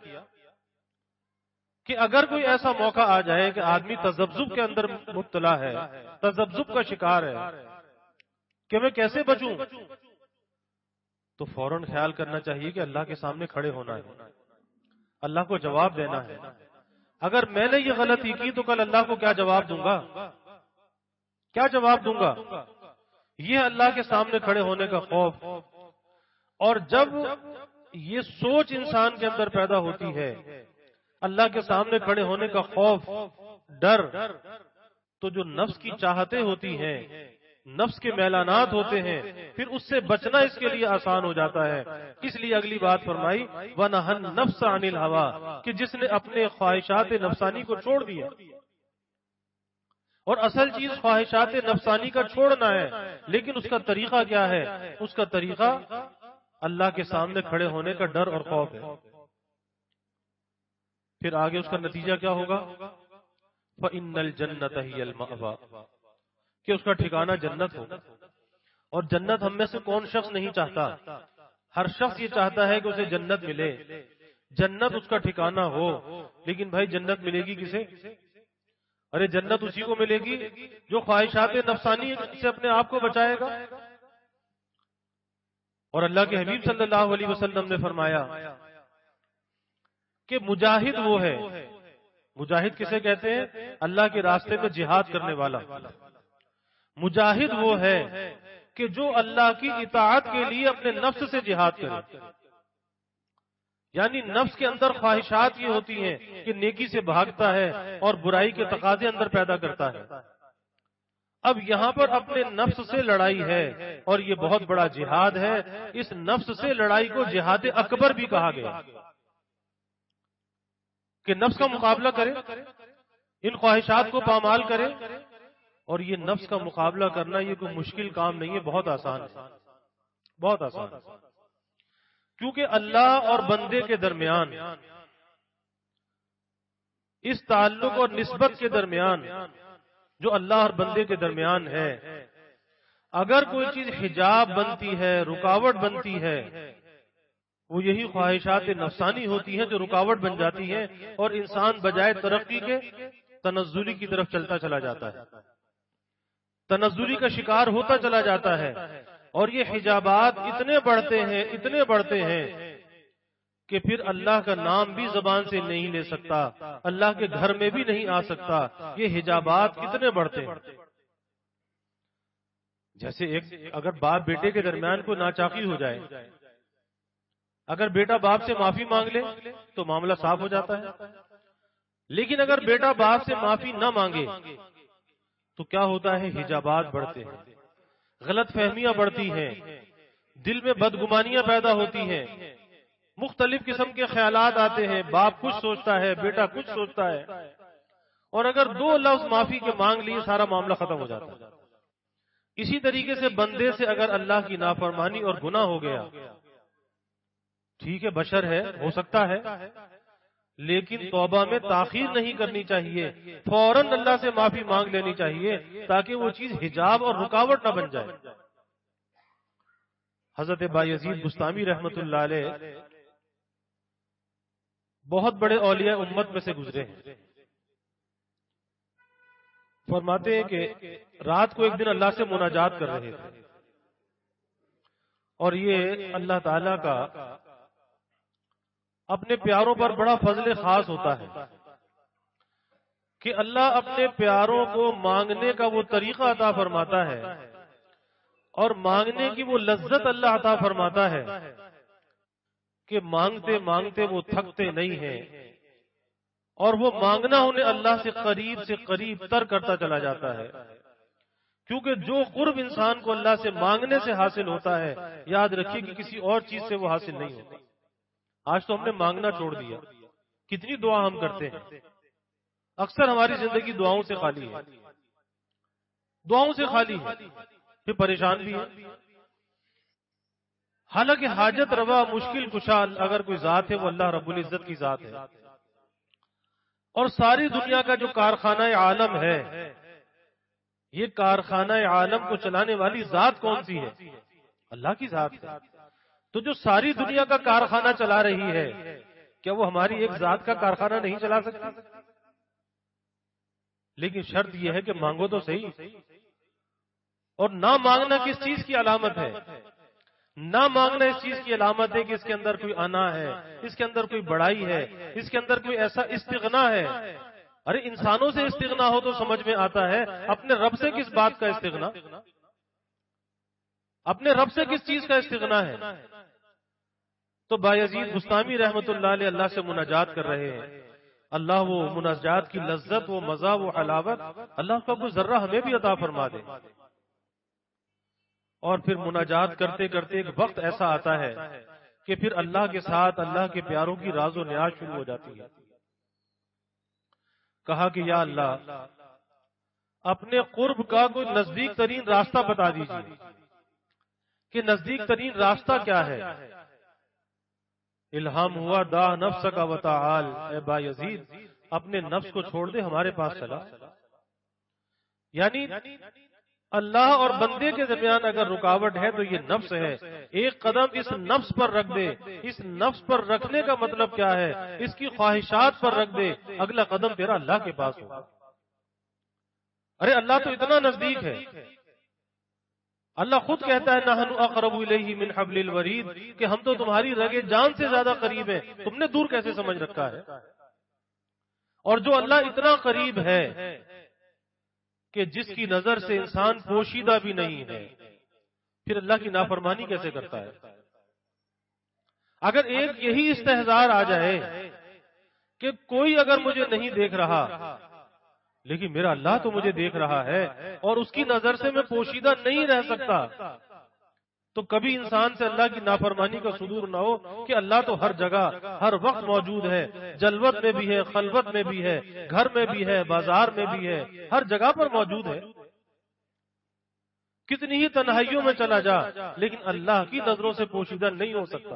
کہ اگر کوئی ایسا موقع آ جائے کہ آدمی تذبذب کے اندر مبتلا ہے، تذبذب کا شکار ہے کہ میں کیسے بچوں، تو فوراً خیال کرنا چاہیے کہ اللہ کے سامنے کھڑے ہونا ہے، اللہ کو جواب دینا ہے۔ اگر میں نے یہ غلطی کی تو کل اللہ کو کیا جواب دوں گا، کیا جواب دوں گا؟ یہ اللہ کے سامنے کھڑے ہونے کا خوف۔ اور جب یہ سوچ انسان کے اندر پیدا ہوتی ہے، اللہ کے سامنے کھڑے ہونے کا خوف، ڈر، تو جو نفس کی چاہتیں ہوتی ہیں، نفس کے میلانات ہوتے ہیں، پھر اس سے بچنا اس کے لیے آسان ہو جاتا ہے۔ اس لیے اگلی بات فرمائی وَنَهَى النَّفْسَ عَنِ الْهَوَىٰ، کہ جس نے اپنے خواہشات نفسانی کو چھوڑ دیا۔ اور اصل چیز خواہشات نفسانی کا چھوڑنا ہے، لیکن اس کا طریقہ کیا ہے؟ اس کا طریقہ اللہ کے سامنے کھڑے ہونے کا ڈر اور خوف ہے۔ پھر آگے اس کا نتیجہ کیا ہوگا؟ فَإِنَّ الْجَنَّةَ هِيَ الْمَأْوَىٰ، کہ اس کا ٹھکانہ جنت ہوگا۔ اور جنت ہم میں سے کون شخص نہیں چاہتا؟ ہر شخص یہ چاہتا ہے کہ اسے جنت ملے، جنت اس کا ٹھکانہ ہو۔ لیکن بھائی جنت ملے گی کسے؟ ارے جنت اسی کو ملے گی جو خواہشات نفسانی سے اپنے آپ کو بچائے گا۔ اور اللہ کے حبیب صلی اللہ علیہ وسلم نے فرمایا کہ مجاہد وہ ہے، مجاہد کسے کہتے ہیں؟ اللہ کے راستے میں جہاد کرنے والا۔ مجاہد وہ ہے کہ جو اللہ کی اطاعت کے لیے اپنے نفس سے جہاد کرے، یعنی نفس کے اندر خواہشات یہ ہوتی ہیں کہ نیکی سے بھاگتا ہے اور برائی کے تقاضے اندر پیدا کرتا ہے۔ اب یہاں پر اپنے نفس سے لڑائی ہے، اور یہ بہت بڑا جہاد ہے۔ اس نفس سے لڑائی کو جہاد اکبر بھی کہا گیا کہ نفس کا مقابلہ کرے، ان خواہشات کو پامال کرے۔ اور یہ نفس کا مقابلہ کرنا یہ کوئی مشکل کام نہیں ہے، بہت آسان ہے، بہت آسان ہے۔ کیونکہ اللہ اور بندے کے درمیان اس تعلق اور نسبت کے درمیان جو اللہ اور بندے کے درمیان ہے، اگر کوئی چیز حجاب بنتی ہے، رکاوٹ بنتی ہے، وہ یہی خواہشات نفسانی ہوتی ہیں جو رکاوٹ بن جاتی ہیں، اور انسان بجائے ترقی کے تنزلی کی طرف چلتا چلا جاتا ہے، تنزلی کا شکار ہوتا چلا جاتا ہے۔ اور یہ حجابات اتنے بڑھتے ہیں، اتنے بڑھتے ہیں کہ پھر اللہ کا نام بھی زبان سے نہیں لے سکتا، اللہ کے گھر میں بھی نہیں آ سکتا۔ یہ حجابات اتنے بڑھتے ہیں، جیسے ایک اگر باپ بیٹے کے درمیان کوئی ناچاقی ہو جائے، اگر بیٹا باپ سے معافی مانگ لے تو معاملہ صاف ہو جاتا ہے، لیکن اگر بیٹا باپ سے معافی نہ مانگے تو کیا ہوتا ہے؟ حجابات بڑھتے ہیں، غلط فہمیاں بڑھتی ہیں، دل میں بدگمانیاں پیدا ہوتی ہیں، مختلف قسم کے خیالات آتے ہیں، باپ کچھ سوچتا ہے، بیٹا کچھ سوچتا ہے، اور اگر دو لفظ معافی کے مانگ لیے سارا معاملہ ختم ہو جاتا ہے۔ اسی طریقے سے بندے سے اگر اللہ کی نافرمانی اور گناہ ہو گیا، ٹھیک ہے بشر ہے، ہو سکتا ہے، لیکن توبہ میں تاخیر نہیں کرنی چاہیے، فوراً اللہ سے معافی مانگ لینی چاہیے تاکہ وہ چیز حجاب اور رکاوٹ نہ بن جائے۔ حضرت بایزید بستامی رحمت اللہ علیہ بہت بڑے اولیاء امت میں سے گزرے ہیں۔ فرماتے ہیں کہ رات کو ایک دن اللہ سے مناجات کر رہے تھے، اور یہ اللہ تعالی کا اپنے پیاروں پر بڑا فضل خاص ہوتا ہے کہ اللہ اپنے پیاروں کو مانگنے کا وہ طریقہ عطا فرماتا ہے، اور مانگنے کی وہ لذت اللہ عطا فرماتا ہے کہ مانگتے مانگتے وہ تھکتے نہیں ہیں، اور وہ مانگنا انہیں اللہ سے قریب سے قریب تر کرتا چلا جاتا ہے۔ کیونکہ جو قرب انسان کو اللہ سے مانگنے سے حاصل ہوتا ہے، یاد رکھیے کہ کسی اور چیز سے وہ حاصل نہیں ہوتا۔ آج تو ہم نے مانگنا چھوڑ دیا، کتنی دعا ہم کرتے ہیں، اکثر ہماری زندگی دعاؤں سے خالی ہے، دعاؤں سے خالی ہے، پھر پریشان بھی ہے۔ حالانکہ حاجت روا مشکل کشا اگر کوئی ذات ہے وہ اللہ رب العزت کی ذات ہے۔ اور ساری دنیا کا جو کارخانہ عالم ہے، یہ کارخانہ عالم کو چلانے والی ذات کون سی ہے؟ اللہ کی ذات ہے۔ تو جو ساری دنیا کا کارخانہ چلا رہی ہے، کیا وہ ہماری ایک ذات کا کارخانہ نہیں چلا سکتی؟ لیکن شرط یہ ہے کہ مانگو تو صحیح، اور نہ مانگنا کس چیز کی علامت ہے؟ نہ مانگنا اس چیز کی علامت ہے کہ اس کے اندر کوئی انا ہے، اس کے اندر کوئی بڑائی ہے، اس کے اندر کوئی ایسا استغنا ہے۔ ارے انسانوں سے استغنا ہو تو سمجھ میں آتا ہے، اپنے رب سے کس بات کا استغنا؟ اپنے رب سے کس چیز کا استغنا ہے؟ تو بایزید بستامی رحمت اللہ علیہ اللہ سے مناجات کر رہے ہیں، اللہ وہ مناجات کی لذت، وہ مزہ، وہ حلاوت اللہ کا کوئی ذرہ ہمیں بھی عطا فرما دے۔ اور پھر مناجات کرتے کرتے ایک وقت ایسا آتا ہے کہ پھر اللہ کے ساتھ اللہ کے پیاروں کی راز و نیاز شروع ہو جاتی ہے۔ کہا کہ یا اللہ، اپنے قرب کا کوئی نزدیک ترین راستہ بتا دیجیے کہ نزدیک ترین راستہ کیا ہے۔ الہام ہوا دا نفس کا وتعال، اے بایزید اپنے نفس کو چھوڑ دے، ہمارے پاس چلا۔ یعنی اللہ اور بندے کے درمیان اگر رکاوٹ ہے تو یہ نفس ہے، ایک قدم اس نفس پر رکھ دے۔ اس نفس پر رکھنے کا مطلب کیا ہے؟ اس کی خواہشات پر رکھ دے، اگلا قدم تیرا اللہ کے پاس ہو۔ ارے اللہ تو اتنا نزدیک ہے، اللہ خود کہتا ہے نحن اقرب الیہ من حبل الورید، کہ ہم تو تمہاری رگے جان سے زیادہ قریب ہیں، تم نے دور کیسے سمجھ رکھا ہے؟ اور جو اللہ اتنا قریب ہے کہ جس کی نظر سے انسان پوشیدہ بھی نہیں ہے، پھر اللہ کی نافرمانی کیسے کرتا ہے؟ اگر ایک یہی استحضار آ جائے کہ کوئی اگر مجھے نہیں دیکھ رہا لیکن میرا اللہ تو مجھے دیکھ رہا ہے اور اس کی نظر سے میں پوشیدہ نہیں رہ سکتا، تو کبھی انسان سے اللہ کی نافرمانی کا صدور نہ ہو کہ اللہ تو ہر جگہ ہر وقت موجود ہے، جلوت میں بھی ہے، خلوت میں بھی ہے، گھر میں بھی ہے، بازار میں بھی ہے، ہر جگہ پر موجود ہے۔ کتنی ہی تنہائیوں میں چلا جا لیکن اللہ کی نظروں سے پوشیدہ نہیں ہو سکتا۔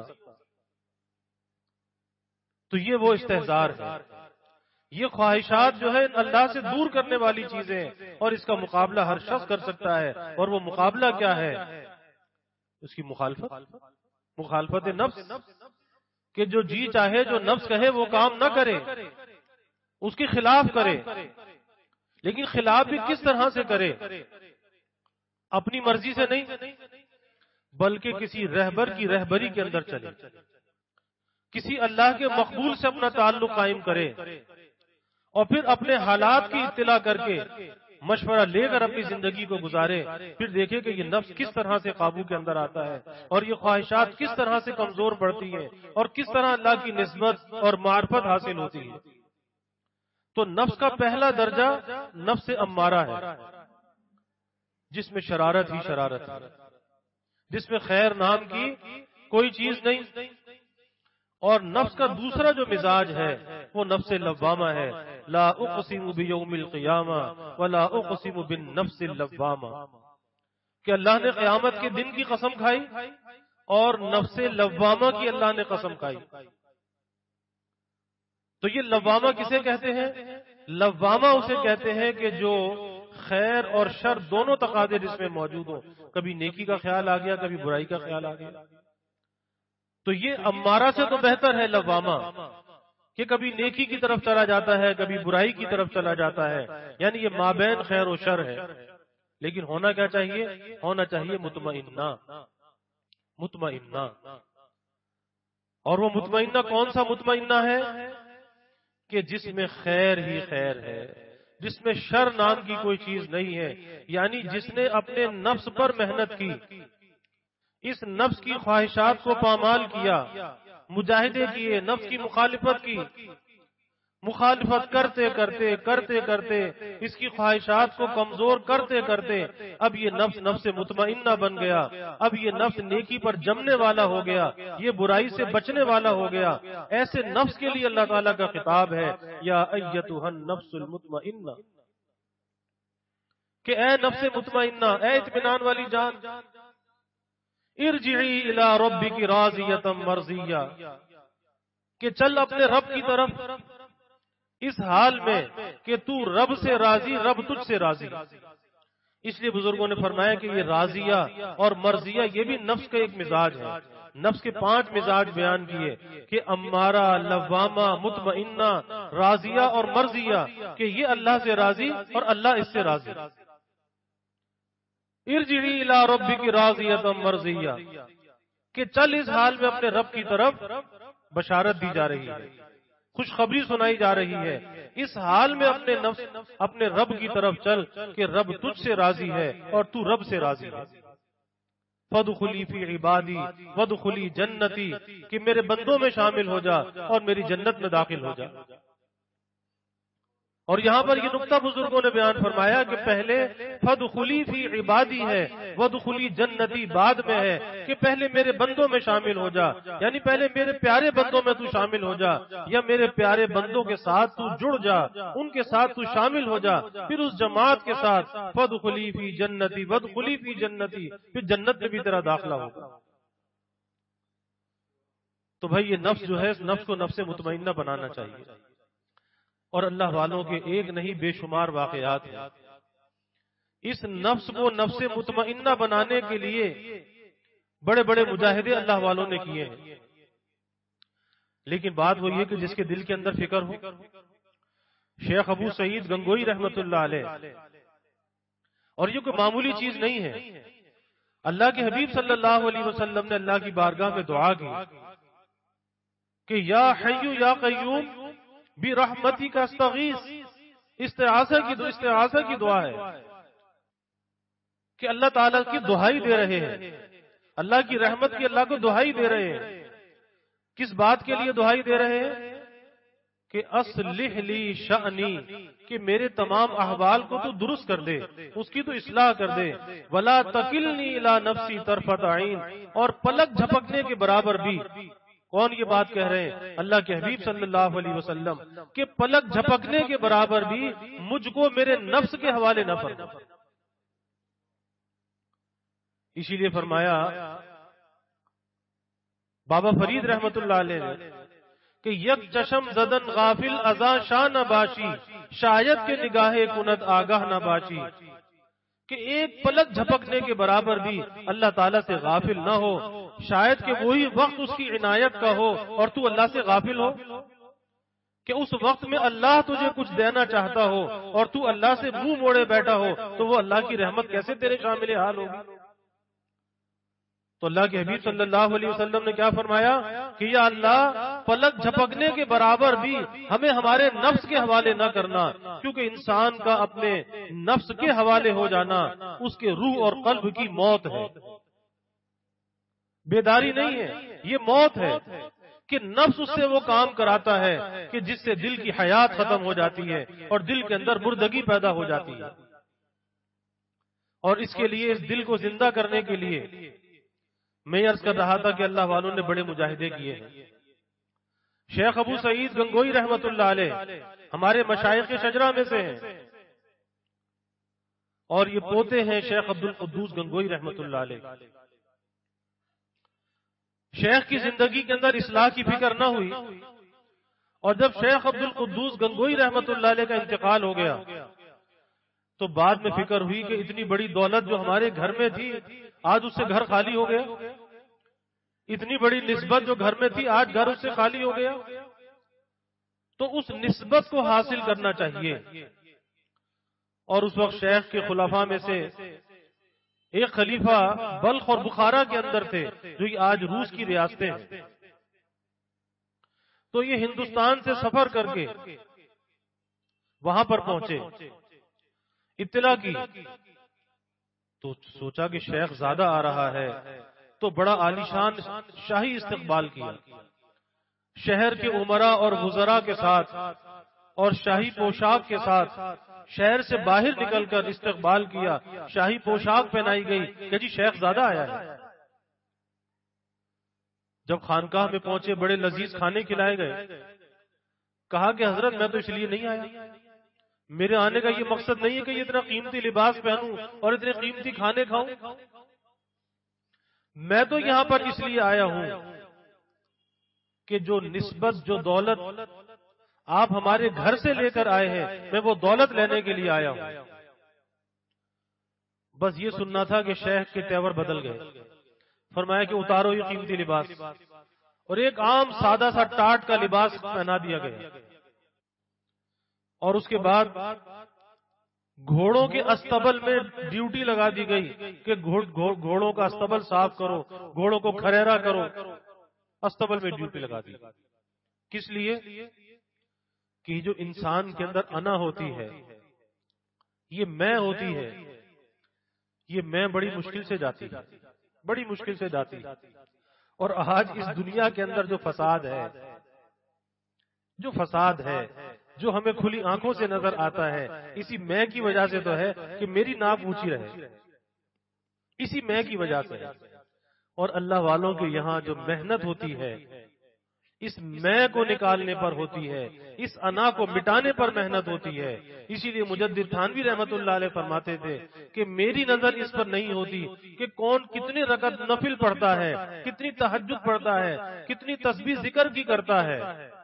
تو یہ وہ استحضار ہے، یہ خواہشات جو ہے اللہ سے دور کرنے والی چیزیں، اور اس کا مقابلہ ہر شخص کر سکتا ہے، اور وہ مقابلہ کیا ہے؟ اس کی مخالفت، مخالفت نفس، کہ جو جی چاہے، جو نفس کہے وہ کام نہ کرے، اس کے خلاف کرے، لیکن خلاف بھی کس طرح سے کرے؟ اپنی مرضی سے نہیں، بلکہ کسی رہبر کی رہبری کے اندر چلے، کسی اللہ کے مقبول سے اپنا تعلق قائم کرے، اور پھر اپنے حالات کی اطلاع کر کے مشورہ لے کر اپنی زندگی کو گزارے، پھر دیکھے کہ یہ نفس کس طرح سے قابو کے اندر آتا ہے، اور یہ خواہشات کس طرح سے کمزور پڑتی ہیں، اور کس طرح اللہ کی نسبت اور معرفت حاصل ہوتی ہے۔ تو نفس کا پہلا درجہ نفس امارہ ہے، جس میں شرارت ہی شرارت ہے، جس میں خیر نام کی کوئی چیز نہیں۔ اور نفس کا دوسرا جو مزاج ہے وہ نفس لوامہ ہے، لا اقسم بیوم القیامہ ولا اقسم بالنفس اللوامہ، کہ اللہ نے قیامت کے دن کی قسم کھائی اور نفس لوامہ کی اللہ نے قسم کھائی۔ تو یہ لوامہ کسے کہتے ہیں؟ لوامہ اسے کہتے ہیں کہ جو خیر اور شر دونوں تقاضے جس میں موجود ہو، کبھی نیکی کا خیال آ گیا، کبھی برائی کا خیال آ گیا۔ تو یہ امارہ سے تو بہتر ہے لوامہ، کہ کبھی نیکی کی طرف چلا جاتا ہے، کبھی برائی کی طرف چلا جاتا ہے، یعنی یہ مابین خیر و شر ہے۔ لیکن ہونا کیا چاہیے؟ ہونا چاہیے مطمئنہ، مطمئنہ۔ اور وہ مطمئنہ کون سا مطمئنہ ہے؟ کہ جس میں خیر ہی خیر ہے، جس میں شر نام کی کوئی چیز نہیں ہے، یعنی جس نے اپنے نفس پر محنت کی، اس نفس کی خواہشات کو پامال کیا، مجاہدے کیے، نفس کی مخالفت کی، مخالفت کرتے کرتے کرتے کرتے اس کی خواہشات کو کمزور کرتے کرتے اب یہ نفس نفس مطمئنہ بن گیا، اب یہ نفس نیکی پر جمنے والا ہو گیا، یہ برائی سے بچنے والا ہو گیا۔ ایسے نفس کے لیے اللہ تعالیٰ کا خطاب ہے، یا ایتھا النفس المطمئنہ، کہ اے نفس مطمئنہ، اے اطمینان والی جان، ارجعی الی ربک راضیۃ مرضیہ، کہ چل اپنے رب کی طرف اس حال میں کہ تو رب سے راضی، رب تجھ سے راضی۔ اس لیے بزرگوں نے فرمایا کہ یہ راضیہ اور مرضیہ یہ بھی نفس کا ایک مزاج ہے۔ نفس کے پانچ مزاج بیان کیے کہ امارہ، لوامہ، مطمئنہ، راضیہ اور مرضیہ، کہ یہ اللہ سے راضی اور اللہ اس سے راضی۔ ارجعی الی ربک راضیۃ مرضیہ، کہ چل اس حال میں اپنے رب کی طرف بشارت دی جا رہی ہے، خوشخبری سنائی جا رہی ہے۔ اس حال میں اپنے نفس اپنے رب کی طرف چل کہ رب تجھ سے راضی ہے اور تو رب سے راضی ہے۔ فادخلی فی عبادی وادخلی جنتی، کہ میرے بندوں میں شامل ہو جا اور میری جنت میں داخل ہو جا۔ اور یہاں پر یہ نقطہ بزرگوں نے بیان فرمایا کہ پہلے فادخلی فی عبادی ہے، وادخلی جنتی بعد میں ہے، کہ پہلے میرے بندوں میں شامل ہو جا، یعنی پہلے میرے پیارے بندوں میں تو شامل ہو جا، یا میرے پیارے بندوں کے ساتھ تو جڑ جا، ان کے ساتھ تو شامل ہو جا، پھر اس جماعت کے ساتھ فادخلی فی جنتی وادخلی فی جنتی، پھر جنت میں بھی تیرا داخلہ ہوگا۔ تو بھائی یہ نفس جو ہے، اس نفس کو نفس مطمئنہ بنانا چاہیے، اور اللہ والوں کے ایک نہیں بے شمار واقعات ہیں۔ اس نفس کو نفس مطمئنہ بنانے کے لیے بڑے بڑے مجاہدے اللہ والوں نے کیے ہیں، لیکن بات وہ یہ کہ جس کے دل کے اندر فکر ہو۔ شیخ ابو سعید گنگوئی رحمت اللہ علیہ، اور یہ کوئی معمولی چیز نہیں ہے، اللہ کے حبیب صلی اللہ علیہ وسلم نے اللہ کی بارگاہ میں دعا کی کہ یا حی یا قیوم برحمتی کا استغیث، استعاذہ کی استعاذہ کی دعا ہے کہ اللہ تعالیٰ کی دہائی دے رہے ہیں، اللہ کی رحمت کی اللہ کو دہائی دے رہے ہیں۔ کس بات کے لیے دہائی دے رہے ہیں؟ کہ اصلح لی شأنی، کہ میرے تمام احوال کو تو درست کر دے، اس کی تو اصلاح کر دے، ولا تکلنی الی نفسی طرفۃ عین، اور پلک جھپکنے کے برابر بھی۔ کون یہ بات کہہ رہے ہیں؟ اللہ کے حبیب صلی اللہ علیہ وسلم، کہ پلک جھپکنے کے برابر بھی مجھ کو میرے نفس کے حوالے نہ فرما۔ اسی لیے فرمایا بابا فرید رحمت اللہ علیہ نے کہ یک چشم زدن غافل ازاں شاہ نہ باشی، شاید کے نگاہ کند آگاہ نہ باشی، کہ ایک پلک جھپکنے کے برابر بھی اللہ تعالیٰ سے غافل نہ ہو، شاید کہ وہی وقت اس کی عنایت کا ہو اور تو اللہ سے غافل ہو، کہ اس وقت میں اللہ تجھے کچھ دینا چاہتا ہو اور تو اللہ سے منہ موڑے بیٹھا ہو، تو وہ اللہ کی رحمت کیسے تیرے شامل حال ہوگی؟ تو اللہ کے حبیب صلی اللہ علیہ وسلم نے کیا فرمایا کہ یا اللہ پلک جھپکنے کے برابر بھی ہمیں ہمارے نفس کے حوالے نہ کرنا، کیونکہ انسان کا اپنے نفس کے حوالے ہو جانا اس کے روح اور قلب کی موت ہے، بیداری نہیں ہے، یہ موت ہے، کہ نفس اس سے وہ کام کراتا ہے کہ جس سے دل کی حیات ختم ہو جاتی ہے اور دل کے اندر مردگی پیدا ہو جاتی ہے۔ اور اس کے لیے، اس دل کو زندہ کرنے کے لیے میں عرض کر رہا تھا کہ اللہ والوں نے بڑے مجاہدے کیے ہیں۔ شیخ ابو سعید گنگوئی رحمت اللہ علیہ ہمارے مشائخ شجرہ میں سے ہیں، اور یہ پوتے ہیں شیخ عبدل گنگوئی رحمت اللہ علیہ۔ شیخ کی زندگی کے اندر اصلاح کی فکر نہ ہوئی، اور جب شیخ عبد القدوس گنگوئی رحمت اللہ علیہ کا انتقال ہو گیا تو بعد میں فکر ہوئی کہ اتنی بڑی دولت جو ہمارے گھر میں تھی آج اس سے گھر خالی ہو گیا، اتنی بڑی نسبت جو گھر میں تھی آج گھر اس سے خالی ہو گیا، تو اس نسبت کو حاصل کرنا چاہیے۔ اور اس وقت شیخ کے خلفاء میں سے ایک خلیفہ بلخ اور بخارا کے اندر تھے جو یہ آج روس کی ریاستیں ہیں، تو یہ ہندوستان سے سفر کر کے وہاں پر پہنچے، اطلاع کی تو سوچا کہ شیخ زیادہ آ رہا ہے، تو بڑا عالیشان شاہی استقبال کیا، شہر کے امراء اور وزراء کے ساتھ اور شاہی پوشاک کے ساتھ شہر سے باہر نکل کر استقبال کیا، شاہی پوشاک پہنائی گئی کہ جی شیخ زیادہ آیا ہے۔ جب خانقاہ میں پہنچے بڑے لذیذ کھانے کھلائے گئے، کہا کہ حضرت میں تو اس لیے نہیں آیا، میرے آنے کا یہ مقصد نہیں ہے کہ یہ اتنا قیمتی لباس پہنوں اور اتنے قیمتی کھانے کھاؤں، میں تو یہاں پر اس لیے آیا ہوں کہ جو نسبت، جو دولت آپ ہمارے گھر سے لے کر آئے ہیں، میں وہ دولت لینے کے لیے آیا ہوں۔ بس یہ سننا تھا کہ شیخ کے تیور بدل گئے۔ فرمایا کہ اتارو یہ قیمتی لباس، اور ایک عام سادہ سا ٹاٹ کا لباس پہنا دیا گیا، اور اس کے بعد گھوڑوں کے استبل میں ڈیوٹی لگا دی گئی کہ گھوڑوں کا استبل صاف کرو، گھوڑوں کو کھریرا کرو، استبل میں ڈیوٹی لگا دی۔ کس لیے؟ کہ جو انسان کے اندر انا ہوتی ہے، یہ میں ہوتی ہے، یہ میں بڑی مشکل سے جاتی ہے، بڑی مشکل سے جاتی ہے۔ اور آج اس دنیا کے اندر جو فساد ہے، جو فساد ہے، جو ہمیں کھلی آنکھوں سے نظر آتا ہے، اسی میں کی وجہ سے تو ہے کہ میری ناک اونچی رہے، اسی میں کی وجہ سے ہے۔ اور اللہ والوں کے یہاں جو محنت ہوتی ہے، اس میں کو نکالنے پر ہوتی ہے، اس انا کو مٹانے پر محنت ہوتی ہے۔ اسی لیے مجدد تھانوی رحمت اللہ علیہ فرماتے تھے کہ میری نظر اس پر نہیں ہوتی کہ کون کتنے رکعت نفل پڑھتا ہے، کتنی تہجد پڑھتا ہے، کتنی تسبیح ذکر کی کرتا ہے،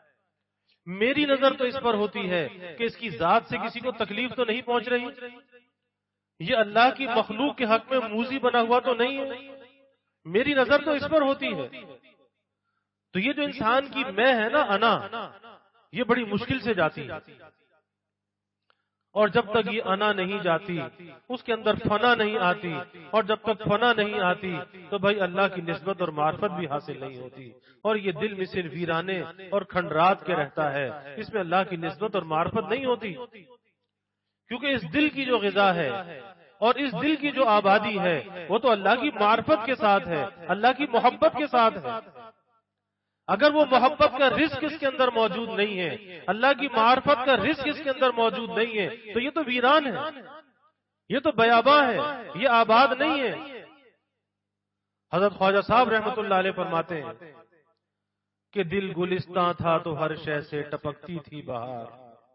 میری نظر تو اس پر ہوتی ہے کہ اس کی ذات سے کسی کو تکلیف تو نہیں پہنچ رہی، یہ اللہ کی مخلوق کے حق میں موذی بنا ہوا تو نہیں ہے، میری نظر تو اس پر ہوتی ہے۔ تو یہ جو انسان کی میں ہے نا، انا، یہ بڑی مشکل سے جاتی ہے، اور جب تک یہ انا نہیں جاتی، اس کے اندر فنا نہیں آتی، اور جب تک فنا نہیں آتی تو بھائی اللہ کی نسبت اور معرفت بھی حاصل نہیں ہوتی، اور یہ دل میں صرف ویرانے اور کھنڈرات کے رہتا ہے، اس میں اللہ کی نسبت اور معرفت نہیں ہوتی، کیونکہ اس دل کی جو غذا ہے اور اس دل کی جو آبادی ہے وہ تو اللہ کی معرفت کے ساتھ ہے، اللہ کی محبت کے ساتھ ہے۔ اگر وہ محبت کا رزق اس کے اندر موجود نہیں ہے، اللہ کی معرفت کا رزق اس کے اندر موجود نہیں ہے، تو یہ تو ویران ہے، یہ تو بیاباں ہے، یہ آباد نہیں ہے۔ حضرت خواجہ صاحب رحمت اللہ علیہ فرماتے ہیں کہ دل گلستاں تھا تو ہر شے سے ٹپکتی تھی بہار،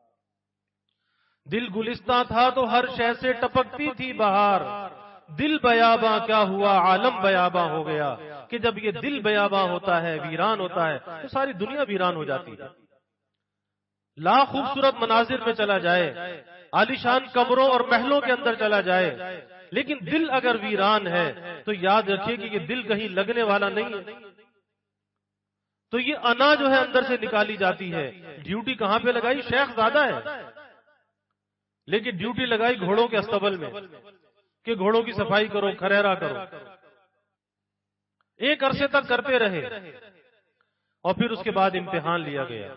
دل گلستاں تھا تو ہر شے سے ٹپکتی تھی بہار، دل بیاباں کیا ہوا عالم بیاباں ہو گیا، کہ جب یہ دل بیاباں ہوتا ہے، ویران ہوتا ہے، تو ساری دنیا ویران ہو جاتی ہے۔ لاکھ خوبصورت مناظر میں چلا جائے، عالیشان کمروں اور محلوں کے اندر چلا جائے، لیکن دل اگر ویران ہے تو یاد رکھیے کہ یہ دل کہیں لگنے والا نہیں ہے۔ تو یہ انا جو ہے اندر سے نکالی جاتی ہے۔ ڈیوٹی کہاں پہ لگائی؟ شیخ زادہ ہے، لیکن ڈیوٹی لگائی گھوڑوں کے استبل میں کہ گھوڑوں کی صفائی کرو، کھریرا کرو۔ ایک عرصے تک کرتے رہے، اور پھر اس کے بعد امتحان لیا گیا۔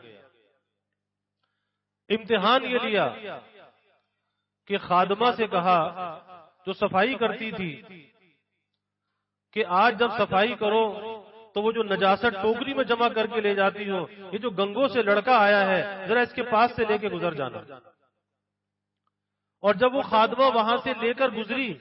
امتحان یہ لیا کہ خادمہ سے کہا جو صفائی کرتی تھی کہ آج جب صفائی کرو تو وہ جو نجاست ٹوکری میں جمع کر کے لے جاتی ہو، یہ جو گنگوں سے لڑکا آیا ہے ذرا اس کے پاس سے لے کے گزر جانا۔ اور جب وہ خادمہ وہاں سے لے کر گزری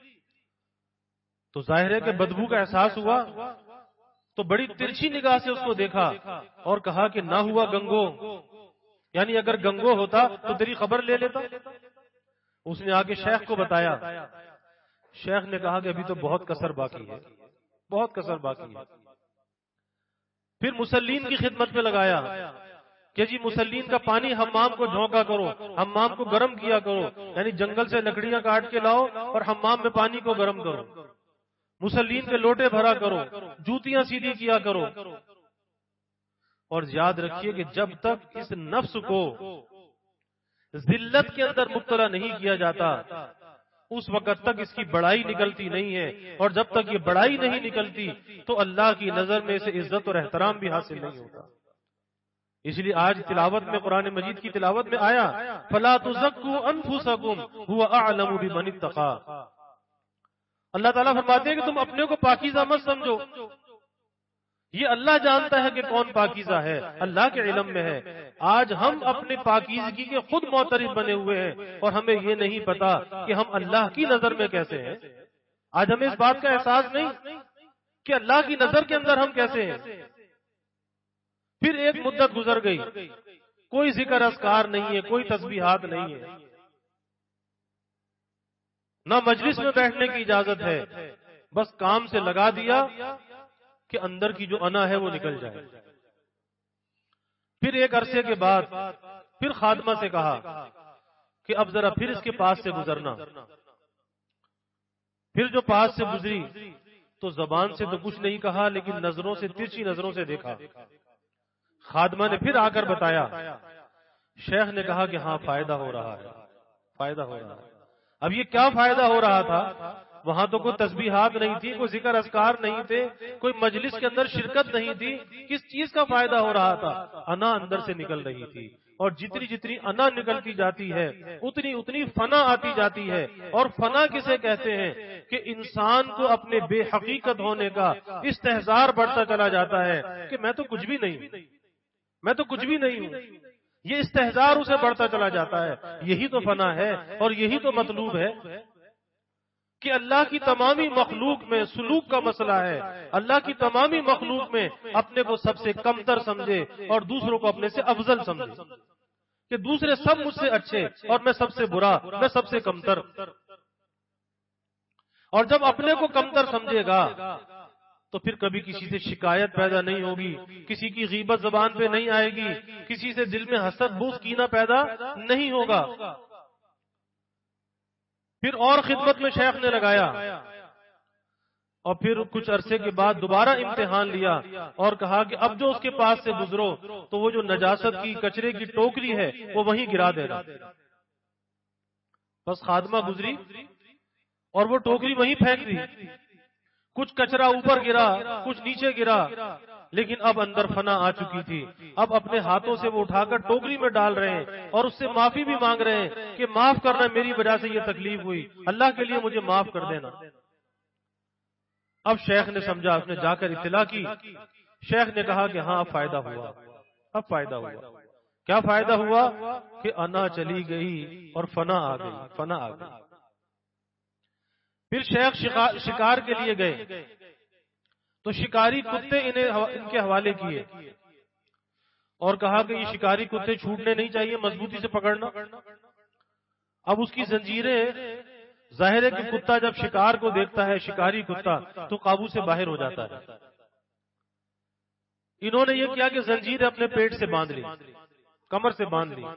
تو ظاہر ہے کہ بدبو کا احساس ہوا، تو بڑی ترچھی نگاہ سے اس کو دیکھا اور کہا کہ نہ ہوا گنگو، یعنی اگر گنگو ہوتا تو تیری خبر لے لیتا۔ اس نے آگے شیخ کو بتایا، شیخ نے کہا کہ ابھی تو بہت کسر باقی ہے، بہت کسر باقی ہے۔ پھر مسلین کی خدمت میں لگایا کہ جی مسلین کا پانی حمام کو جھونکا کرو، حمام کو گرم کیا کرو، یعنی جنگل سے لکڑیاں کاٹ کے لاؤ اور حمام میں پانی کو گرم کرو، مسلین کے لوٹے بھرا کرو، جوتیاں سیدھی کیا کرو۔ اور یاد رکھیے کہ جب تک اس نفس کو ذلت کے اندر مبتلا نہیں کیا جاتا اس وقت تک اس کی بڑائی نکلتی نہیں ہے، اور جب تک یہ بڑائی نہیں نکلتی تو اللہ کی نظر میں اسے عزت اور احترام بھی حاصل نہیں ہوتا۔ اس لیے آج تلاوت میں قرآن مجید کی تلاوت میں آیا فَلَا تُزَكُّوا أَنفُسَكُمْ هُوَ أَعْلَمُ بِمَنِ اتَّقَىٰ۔ اللہ تعالیٰ فرماتے ہیں کہ تم اپنے کو پاکیزہ مت سمجھو، یہ اللہ جانتا ہے کہ کون پاکیزہ ہے، اللہ کے علم میں ہے۔ آج ہم اپنے پاکیزگی کے خود معترف بنے ہوئے ہیں اور ہمیں یہ نہیں پتا کہ ہم اللہ کی نظر میں کیسے ہیں۔ آج ہمیں اس بات کا احساس نہیں کہ اللہ کی نظر کے اندر ہم کیسے ہیں۔ پھر ایک مدت گزر گئی، کوئی ذکر اذکار نہیں ہے، کوئی تسبیحات نہیں ہے، نہ مجلس میں بیٹھنے کی اجازت ہے، بس کام سے لگا دیا کہ اندر کی جو انا ہے وہ نکل جائے۔ پھر ایک عرصے کے بعد پھر خادمہ سے کہا کہ اب ذرا پھر اس کے پاس سے گزرنا. پھر جو پاس سے گزری تو زبان سے تو کچھ نہیں کہا لیکن نظروں سے ترچھی نظروں سے دیکھا. خادمہ نے پھر آ کر بتایا. شیخ نے کہا کہ ہاں فائدہ ہو رہا ہے, فائدہ ہو رہا ہے. اب یہ کیا فائدہ ہو رہا تھا؟ وہاں تو کوئی تسبیحات نہیں تھی, کوئی ذکر اذکار نہیں تھے, کوئی مجلس کے اندر شرکت نہیں تھی. کس چیز کا فائدہ ہو رہا تھا؟ انا اندر سے نکل رہی تھی, اور جتنی جتنی انا نکلتی جاتی ہے اتنی اتنی فنا آتی جاتی ہے. اور فنا کسے کہتے ہیں کہ انسان کو اپنے بے حقیقت ہونے کا استحضار بڑھتا چلا جاتا ہے کہ میں تو کچھ بھی نہیں ہوں, میں تو کچھ بھی نہیں ہوں. یہ استحضار اسے بڑھتا چلا جاتا ہے. یہی تو فنا ہے اور یہی تو مطلوب ہے کہ اللہ کی تمامی مخلوق میں سلوک کا مسئلہ ہے. اللہ کی تمامی مخلوق میں اپنے کو سب سے کمتر سمجھے اور دوسروں کو اپنے سے افضل سمجھے, کہ دوسرے سب مجھ سے اچھے اور میں سب سے برا, میں سب سے کمتر. اور جب اپنے کو کمتر سمجھے گا تو پھر کبھی کسی سے شکایت پیدا نہیں ہوگی, کسی کی غیبت زبان پہ نہیں آئے گی, کسی سے دل میں حسد بغض کینہ پیدا نہیں ہوگا. پھر اور خدمت میں شیخ نے لگایا, اور پھر کچھ عرصے کے بعد دوبارہ امتحان لیا اور کہا کہ اب جو اس کے پاس سے گزرو تو وہ جو نجاست کی کچرے کی ٹوکری ہے وہ وہیں گرا دینا. بس خادمہ گزری اور وہ ٹوکری وہیں پھینک دی. کچھ کچرا اوپر گرا, کچھ نیچے گرا, لیکن اب اندر فنا آ چکی تھی. اب اپنے ہاتھوں سے وہ اٹھا کر ٹوکری میں ڈال رہے ہیں اور اس سے معافی بھی مانگ رہے ہیں کہ معاف کرنا, میری وجہ سے یہ تکلیف ہوئی, اللہ کے لیے مجھے معاف کر دینا. اب شیخ نے سمجھا, اس نے جا کر اطلاع کی. شیخ نے کہا کہ ہاں اب فائدہ ہوا, اب فائدہ ہوا. کیا فائدہ ہوا؟ کہ انا چلی گئی اور فنا آ گئی, فنا آ گئی. پھر شیخ شکار کے لیے گئے تو شکاری کتے انہیں ان کے حوالے کیے اور کہا کہ یہ شکاری کتے چھوٹنے نہیں چاہیے, مضبوطی سے پکڑنا. اب اس کی زنجیریں, ظاہر ہے کہ کتا جب شکار کو دیکھتا ہے, شکاری کتا, تو قابو سے باہر ہو جاتا ہے. انہوں نے یہ کیا کہ زنجیریں اپنے پیٹ سے باندھ لی, کمر سے باندھ لی.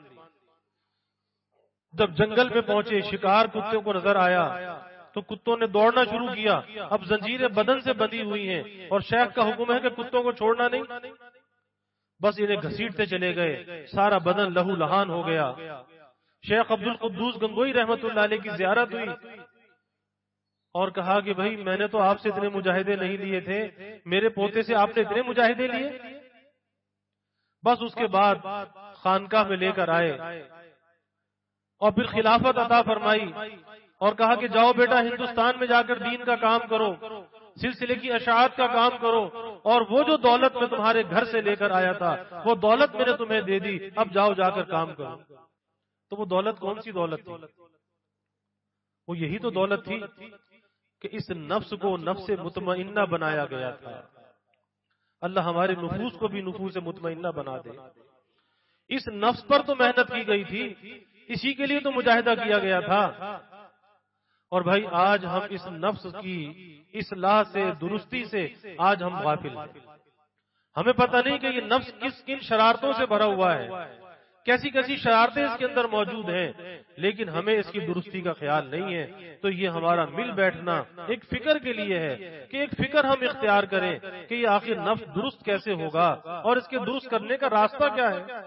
جب جنگل میں پہنچے, شکار کتوں کو نظر آیا تو کتوں نے دوڑنا شروع کیا. اب زنجیریں بدن سے بندھی ہوئی ہیں اور شیخ کا حکم ہے کہ کتوں کو چھوڑنا نہیں. بس انہیں گھسیٹتے چلے گئے, سارا بدن لہو لہان ہو گیا. شیخ عبدل قدوس گنگوئی رحمت اللہ علیہ کی زیارت ہوئی اور کہا کہ بھائی میں نے تو آپ سے اتنے مجاہدے نہیں لیے تھے, میرے پوتے سے آپ نے اتنے مجاہدے لیے. بس اس کے بعد خانقاہ میں لے کر آئے اور پھر خلافت عطا فرمائی اور کہا کہ جاؤ بیٹا ہندوستان میں جا کر دین کا کام کرو, سلسلے کی اشاعت کا کام کرو, اور وہ جو دولت میں تمہارے گھر سے لے کر آیا تھا وہ دولت میں نے تمہیں دے دی, اب جاؤ جا کر کام کرو. تو وہ دولت کون سی دولت تھی؟ وہ یہی تو دولت تھی کہ اس نفس کو نفس مطمئنہ بنایا گیا تھا. اللہ ہمارے نفوس کو بھی نفوس مطمئنہ بنا دے. اس نفس پر تو محنت کی گئی تھی, اسی کے لیے تو مجاہدہ کیا گیا تھا. اور بھائی آج ہم اس نفس کی اصلاح سے, درستی سے آج ہم غافل ہیں. ہمیں پتہ نہیں کہ یہ نفس کس کن شرارتوں سے بھرا ہوا ہے, کیسی کیسی شرارتیں اس کے اندر موجود ہیں, لیکن ہمیں اس کی درستی کا خیال نہیں ہے. تو یہ ہمارا مل بیٹھنا ایک فکر کے لیے ہے کہ ایک فکر ہم اختیار کریں کہ یہ آخر نفس درست کیسے ہوگا اور اس کے درست کرنے کا راستہ کیا ہے.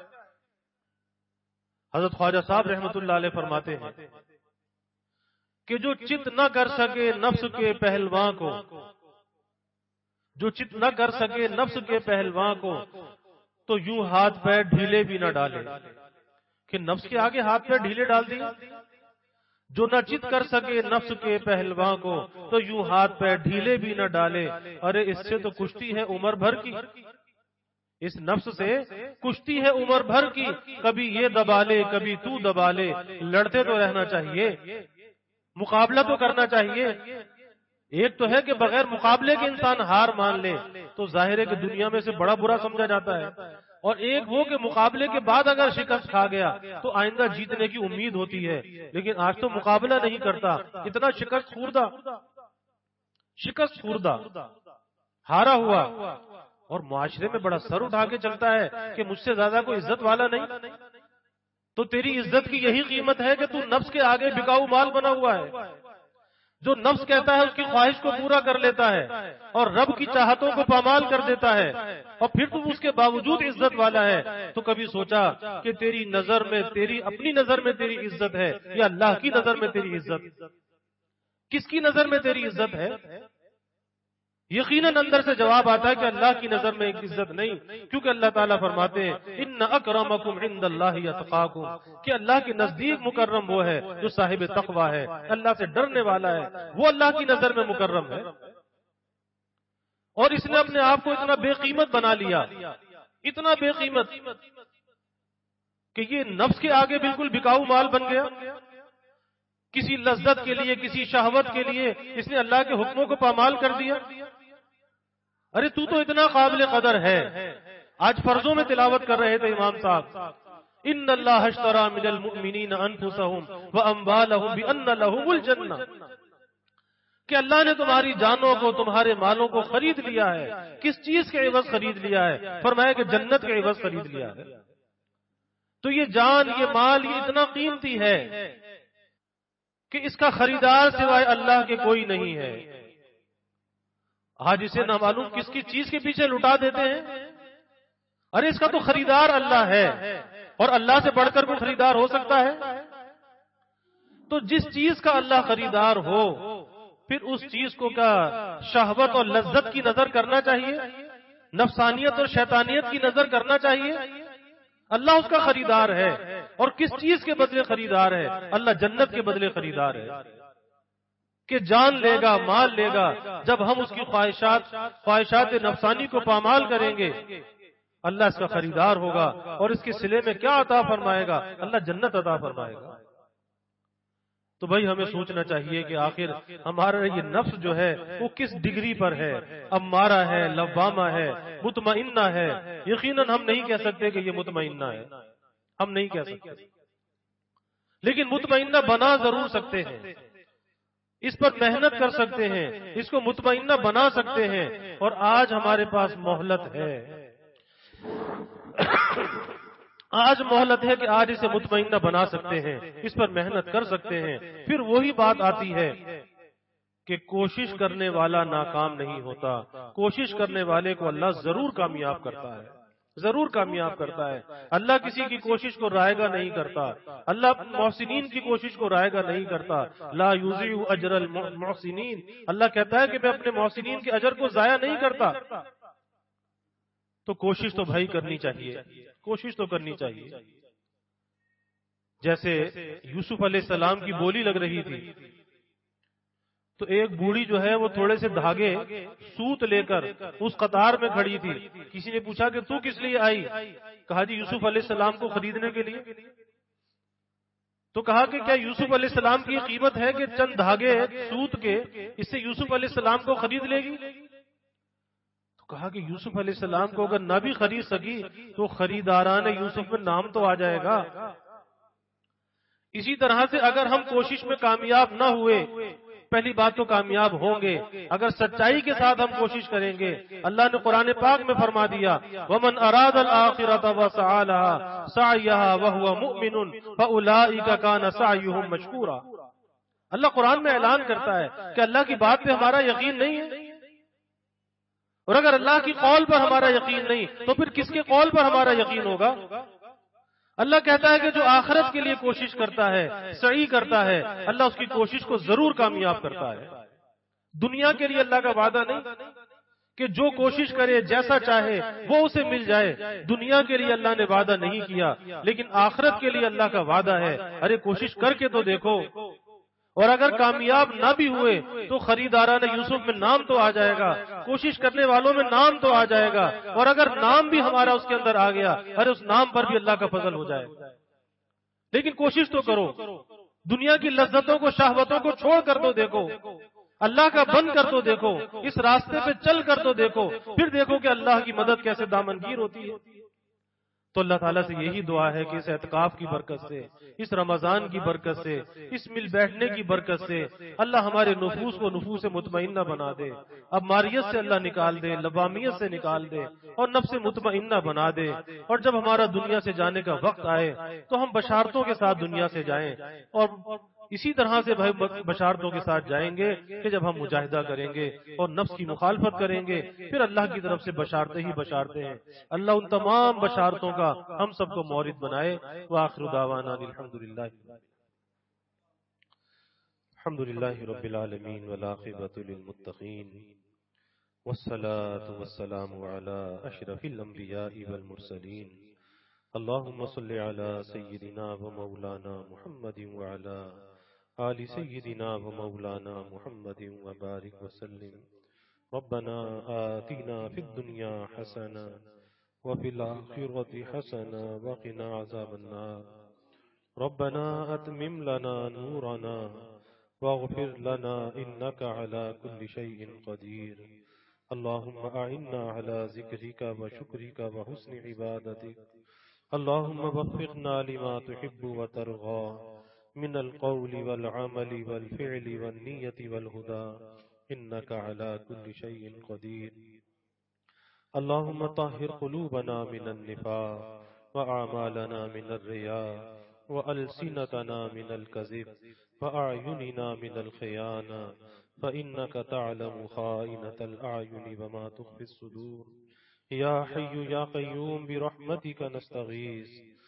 حضرت خواجہ صاحب رحمت اللہ علیہ فرماتے ہیں کہ جو چت نہ کر سکے نفس کے پہلواں کو, جو چت نہ کر سکے نفس کے پہلواں کو, تو یوں ہاتھ پیر ڈھیلے بھی نہ ڈالے. کہ نفس کے آگے ہاتھ پیر ڈھیلے ڈال دیے. جو نہ چت کر سکے نفس کے پہلواں کو, تو یوں ہاتھ پیر ڈھیلے بھی نہ ڈالے. ارے اس سے تو کشتی ہے عمر بھر کی, اس نفس سے کشتی ہے عمر بھر کی. کبھی یہ دبا لے کبھی تو دبا لے, لڑتے تو رہنا چاہیے, مقابلہ تو کرنا چاہیے. ایک تو ہے کہ بغیر مقابلے کے انسان ہار مان لے تو ظاہر ہے کہ دنیا میں سے بڑا برا سمجھا جاتا ہے, اور ایک وہ کہ مقابلے کے بعد اگر شکست کھا گیا تو آئندہ جیتنے کی امید ہوتی ہے. لیکن آج تو مقابلہ نہیں کرتا, اتنا شکست خوردہ, شکست خوردہ, ہارا ہوا, اور معاشرے میں بڑا سر اٹھا کے چلتا ہے کہ مجھ سے زیادہ کوئی عزت والا نہیں، تو تیری عزت کی یہی قیمت ہے کہ تو نفس کے آگے بکاؤ مال بنا ہوا ہے. جو نفس کہتا ہے اس کی خواہش کو پورا کر لیتا ہے اور رب کی چاہتوں کو پامال کر دیتا ہے، اور پھر تم اس کے باوجود عزت والا ہے. تو کبھی سوچا کہ تیری نظر میں، تیری اپنی نظر میں تیری عزت ہے یا اللہ کی نظر میں تیری عزت؟ کس کی نظر میں تیری عزت ہے؟ یقیناً اندر سے جواب آتا ہے کہ اللہ کی نظر میں ایک عزت نہیں، کیونکہ اللہ تعالیٰ فرماتے ہیں ان اکرمکم عند اللہ اتقاکم، کہ اللہ کے نزدیک مکرم وہ ہے جو صاحب تقوی ہے، اللہ سے ڈرنے والا ہے، وہ اللہ کی نظر میں مکرم ہے. اور اس نے اپنے آپ کو اتنا بے قیمت بنا لیا، اتنا بے قیمت کہ یہ نفس کے آگے بالکل بکاؤ مال بن گیا. کسی لذت کے لیے، کسی شہوت کے لیے اس نے اللہ کے حکموں کو پامال کر دیا. ارے تو تو اتنا قابل قدر ہے. آج فرضوں میں تلاوت کر رہے تھے امام صاحب، ان اللہ اشتری من المؤمنین انفسهم واموالهم بان لهم الجنہ، کہ اللہ نے تمہاری جانوں کو، تمہارے مالوں کو خرید لیا ہے. کس چیز کے عوض خرید لیا ہے؟ فرمایا کہ جنت کے عوض خرید لیا ہے. تو یہ جان، یہ مال، یہ اتنا قیمتی ہے کہ اس کا خریدار سوائے اللہ کے کوئی نہیں ہے. آج اسے نہ معلوم کس کی چیز کے پیچھے لٹا دیتے ہیں. ارے اس کا تو خریدار اللہ ہے، اور اللہ سے بڑھ کر کوئی خریدار ہو سکتا ہے؟ تو جس چیز کا اللہ خریدار ہو، پھر اس چیز کو کا شہوت اور لذت کی نظر کرنا چاہیے، نفسانیت اور شیطانیت کی نظر کرنا چاہیے. اللہ اس کا خریدار ہے، اور کس چیز کے بدلے خریدار ہے؟ اللہ جنت کے بدلے خریدار ہے، کہ جان لے گا، مال لے گا. جب ہم اس کی خواہشات خواہشات نفسانی کو پامال کریں گے، اللہ اس کا خریدار ہوگا، اور اس کے صلے میں کیا عطا فرمائے گا؟ اللہ جنت عطا فرمائے گا. تو بھائی ہمیں سوچنا چاہیے کہ آخر ہمارا یہ نفس جو ہے وہ کس ڈگری پر ہے، امارہ ہے، لوامہ ہے، مطمئنہ ہے. یقیناً ہم نہیں کہہ سکتے کہ یہ مطمئنہ ہے، ہم نہیں کہہ سکتے، لیکن مطمئنہ بنا ضرور سکتے ہیں. اس پر محنت کر سکتے ہیں، اس کو مطمئنہ بنا سکتے ہیں. اور آج ہمارے پاس مہلت ہے، آج مہلت ہے کہ آج اسے مطمئنہ بنا سکتے ہیں، اس پر محنت کر سکتے ہیں. پھر وہی بات آتی ہے کہ کوشش کرنے والا ناکام نہیں ہوتا، کوشش کرنے والے کو اللہ ضرور کامیاب کرتا ہے، ضرور کامیاب کرتا ہے. اللہ کسی کی کوشش کو رائے گا نہیں کرتا، اللہ محسنین کی کوشش کو رائے گا نہیں کرتا. لا یضیع اجر المحسنین، اللہ کہتا ہے کہ میں اپنے محسنین کے اجر کو ضائع نہیں کرتا. تو کوشش تو بھائی کرنی چاہیے، کوشش تو کرنی چاہیے. جیسے یوسف علیہ السلام کی بولی لگ رہی تھی، تو ایک بوڑھی جو ہے وہ تھوڑے سے دھاگے سوت لے کر اس قطار میں کھڑی تھی. کسی نے پوچھا کہ تو کس لیے آئی؟ کہا جی یوسف علیہ السلام کو خریدنے کے لیے. تو کہا کہ کیا یوسف علیہ السلام کی قیمت ہے کہ چند دھاگے سوت کے اس سے یوسف علیہ السلام کو خرید لے گی؟ تو کہا کہ یوسف علیہ السلام کو اگر نہ بھی خرید سکی تو خریداران یوسف میں نام تو آ جائے گا. اسی طرح سے اگر ہم کوشش میں کامیاب نہ ہوئے، پہلی بات تو کامیاب ہوں گے اگر سچائی کے ساتھ ہم کوشش کریں گے. اللہ نے قرآن پاک میں فرما دیا وَمَنْ أَرَادَ الْآخِرَةَ وَسَعَى لَهَا سَعْيَهَا وَهُوَ مُؤْمِنٌ فَأُولَٰئِكَ كَانَ سَعْيُهُمْ مَشْكُورًا. اللہ قرآن میں اعلان کرتا ہے کہ اللہ کی بات پہ ہمارا یقین نہیں ہے، اور اگر اللہ کی قول پر ہمارا یقین نہیں تو پھر کس کے قول پر ہمارا یقین ہوگا؟ اللہ کہتا ہے کہ جو آخرت کے لیے کوشش کرتا ہے، سعی کرتا ہے، اللہ اس کی کوشش کو ضرور کامیاب کرتا ہے. دنیا کے لیے اللہ کا وعدہ نہیں کہ جو کوشش کرے جیسا چاہے وہ اسے مل جائے. دنیا کے لیے اللہ نے وعدہ نہیں کیا، لیکن آخرت کے لیے اللہ کا وعدہ ہے. ارے کوشش کر کے تو دیکھو، اور اگر کامیاب نہ بھی ہوئے تو خریداران یوسف میں نام تو آ جائے گا، کوشش کرنے والوں میں نام تو آ جائے گا. اور اگر نام بھی ہمارا اس کے اندر آ گیا، ارے اس نام پر بھی اللہ کا فضل ہو جائے گا. لیکن کوشش تو کرو، دنیا کی لذتوں کو، شہوتوں کو چھوڑ کر تو دیکھو، اللہ کا بن کر تو دیکھو، اس راستے پہ چل کر تو دیکھو، پھر دیکھو کہ اللہ کی مدد کیسے دامنگیر ہوتی ہے. تو اللہ تعالیٰ سے یہی دعا ہے کہ اس اعتکاف کی برکت سے، اس رمضان کی برکت سے، اس مل بیٹھنے کی برکت سے اللہ ہمارے نفوس کو نفوس مطمئنہ بنا دے، اب ماریت سے اللہ نکال دے، لوامیت سے نکال دے اور نفس مطمئنہ بنا دے، اور جب ہمارا دنیا سے جانے کا وقت آئے تو ہم بشارتوں کے ساتھ دنیا سے جائیں، اور اسی طرح سے بشارتوں کے ساتھ جائیں گے کہ جب ہم مجاہدہ کریں گے اور نفس کی مخالفت کریں گے پھر اللہ کی طرف سے بشارتیں ہی بشارتیں ہیں۔ اللہ ان تمام بشارتوں کا ہم سب کو مورد بنائے۔ وآخر دعوانا الحمدللہ الحمدللہ رب العالمین والعاقبۃ للمتقین والصلاة والسلام علی اشرف الانبیاء والمرسلین اللہم صل علی سیدنا و مولانا محمد وعلی آل سیدنا و مولانا محمد وبارک وسلم ربنا آتنا فی الدنیا حسنہ وفی الآخرة حسنہ وقنا عذاب النار ربنا اتمم لنا نورنا واغفر لنا انك على كل شيء قدير اللهم اعنا على ذكرك وشكرك وحسن عبادتك اللهم وفقنا لما تحب وترضى من القول والعمل والفعل والنية والهدى انك على كل شيء قدير اللهم طهر قلوبنا من النفاق وأعمالنا من الرياء وألسنتنا من الكذب وأعيننا من الخيانة فإنك تعلم خائنة الأعين وما تخفي الصدور يا حي يا قيوم برحمتك نستغيث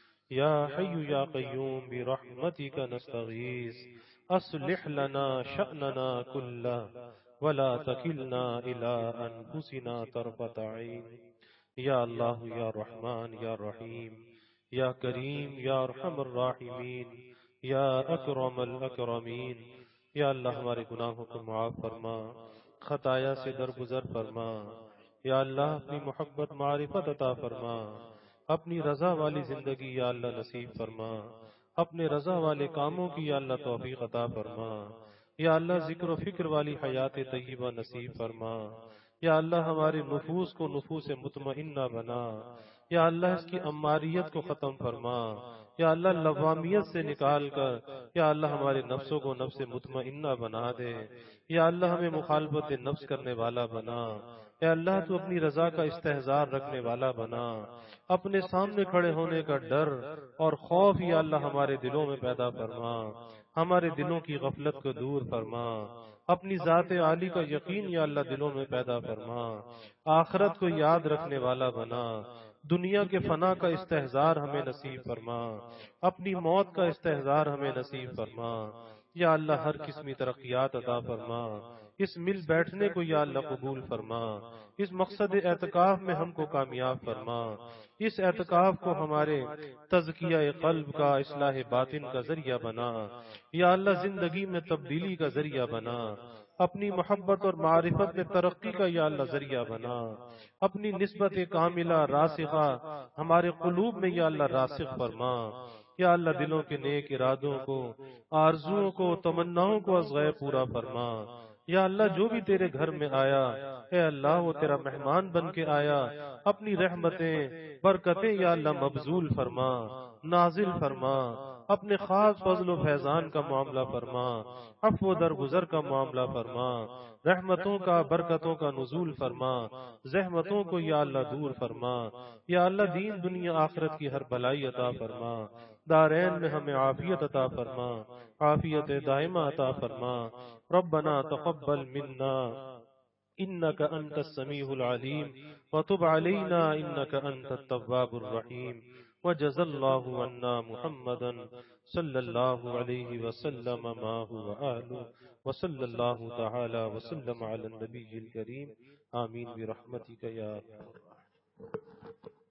يا حي يا قيوم برحمتك نستغيث أصلح لنا شأننا كله ولا تكلنا إلى أنفسنا طرفة عين یا اللہ یا رحمان یا رحیم یا کریم یا ارحم الراحمین یا اکرم الاکرمین، یا اللہ ہمارے گناہوں کو معاف فرما، خطایا سے درگزر فرما، یا اللہ اپنی محبت معرفت عطا فرما، اپنی رضا والی زندگی یا اللہ نصیب فرما، اپنے رضا والے کاموں کی یا اللہ توفیق عطا فرما، یا اللہ ذکر و فکر والی حیات طیبہ نصیب فرما، یا اللہ ہمارے نفوس کو نفوس مطمئنہ بنا، یا اللہ اس کی اماریت کو ختم فرما، یا اللہ لوامیت سے نکال کر یا اللہ ہمارے نفسوں کو نفس مطمئنہ بنا دے، یا اللہ ہمیں مخالفت نفس کرنے والا بنا، یا اللہ تو اپنی رضا کا استحضار رکھنے والا بنا، اپنے سامنے کھڑے ہونے کا ڈر اور خوف یا اللہ ہمارے دلوں میں پیدا فرما، ہمارے دلوں کی غفلت کو دور فرما، اپنی ذات عالی کا یقین یا اللہ دلوں میں پیدا فرما، آخرت کو یاد رکھنے والا بنا، دنیا کے فنا کا استحضار ہمیں نصیب فرما، اپنی موت کا استحضار ہمیں نصیب فرما، یا اللہ ہر قسمی ترقیات عطا فرما، اس مل بیٹھنے کو یا اللہ قبول فرما، اس مقصد اعتکاف میں ہم کو کامیاب فرما، اس اعتکاف کو ہمارے تزکیہ قلب کا، اصلاح باطن کا ذریعہ بنا، یا اللہ زندگی میں تبدیلی کا ذریعہ بنا، اپنی محبت اور معرفت میں ترقی کا یا اللہ ذریعہ بنا، اپنی نسبت کاملہ راسخہ ہمارے قلوب میں یا اللہ راسخ فرما، یا اللہ دلوں کے نیک ارادوں کو، آرزوؤں کو، تمناؤں کو از غیب پورا فرما، یا اللہ جو بھی تیرے گھر میں آیا اے اللہ وہ تیرا مہمان بن کے آیا، اپنی رحمتیں برکتیں یا اللہ مبذول فرما، نازل فرما، اپنے خاص فضل و فیضان کا معاملہ فرما، عفو و درگزر کا معاملہ فرما، رحمتوں کا برکتوں کا نزول فرما، زحمتوں کو یا اللہ دور فرما، یا اللہ دین دنیا آخرت کی ہر بلائی عطا فرما، دارین میں ہمیں عافیت عطا فرما، عافیت دائمہ عطا فرما، ربنا تقبل منا انك انت السميع العليم وتب علينا انك انت التواب الرحيم وجزى الله عنا محمدا صلى الله عليه وسلم ما هو اهله وصلى الله تعالى وسلم على النبي الكريم آمين برحمتك يا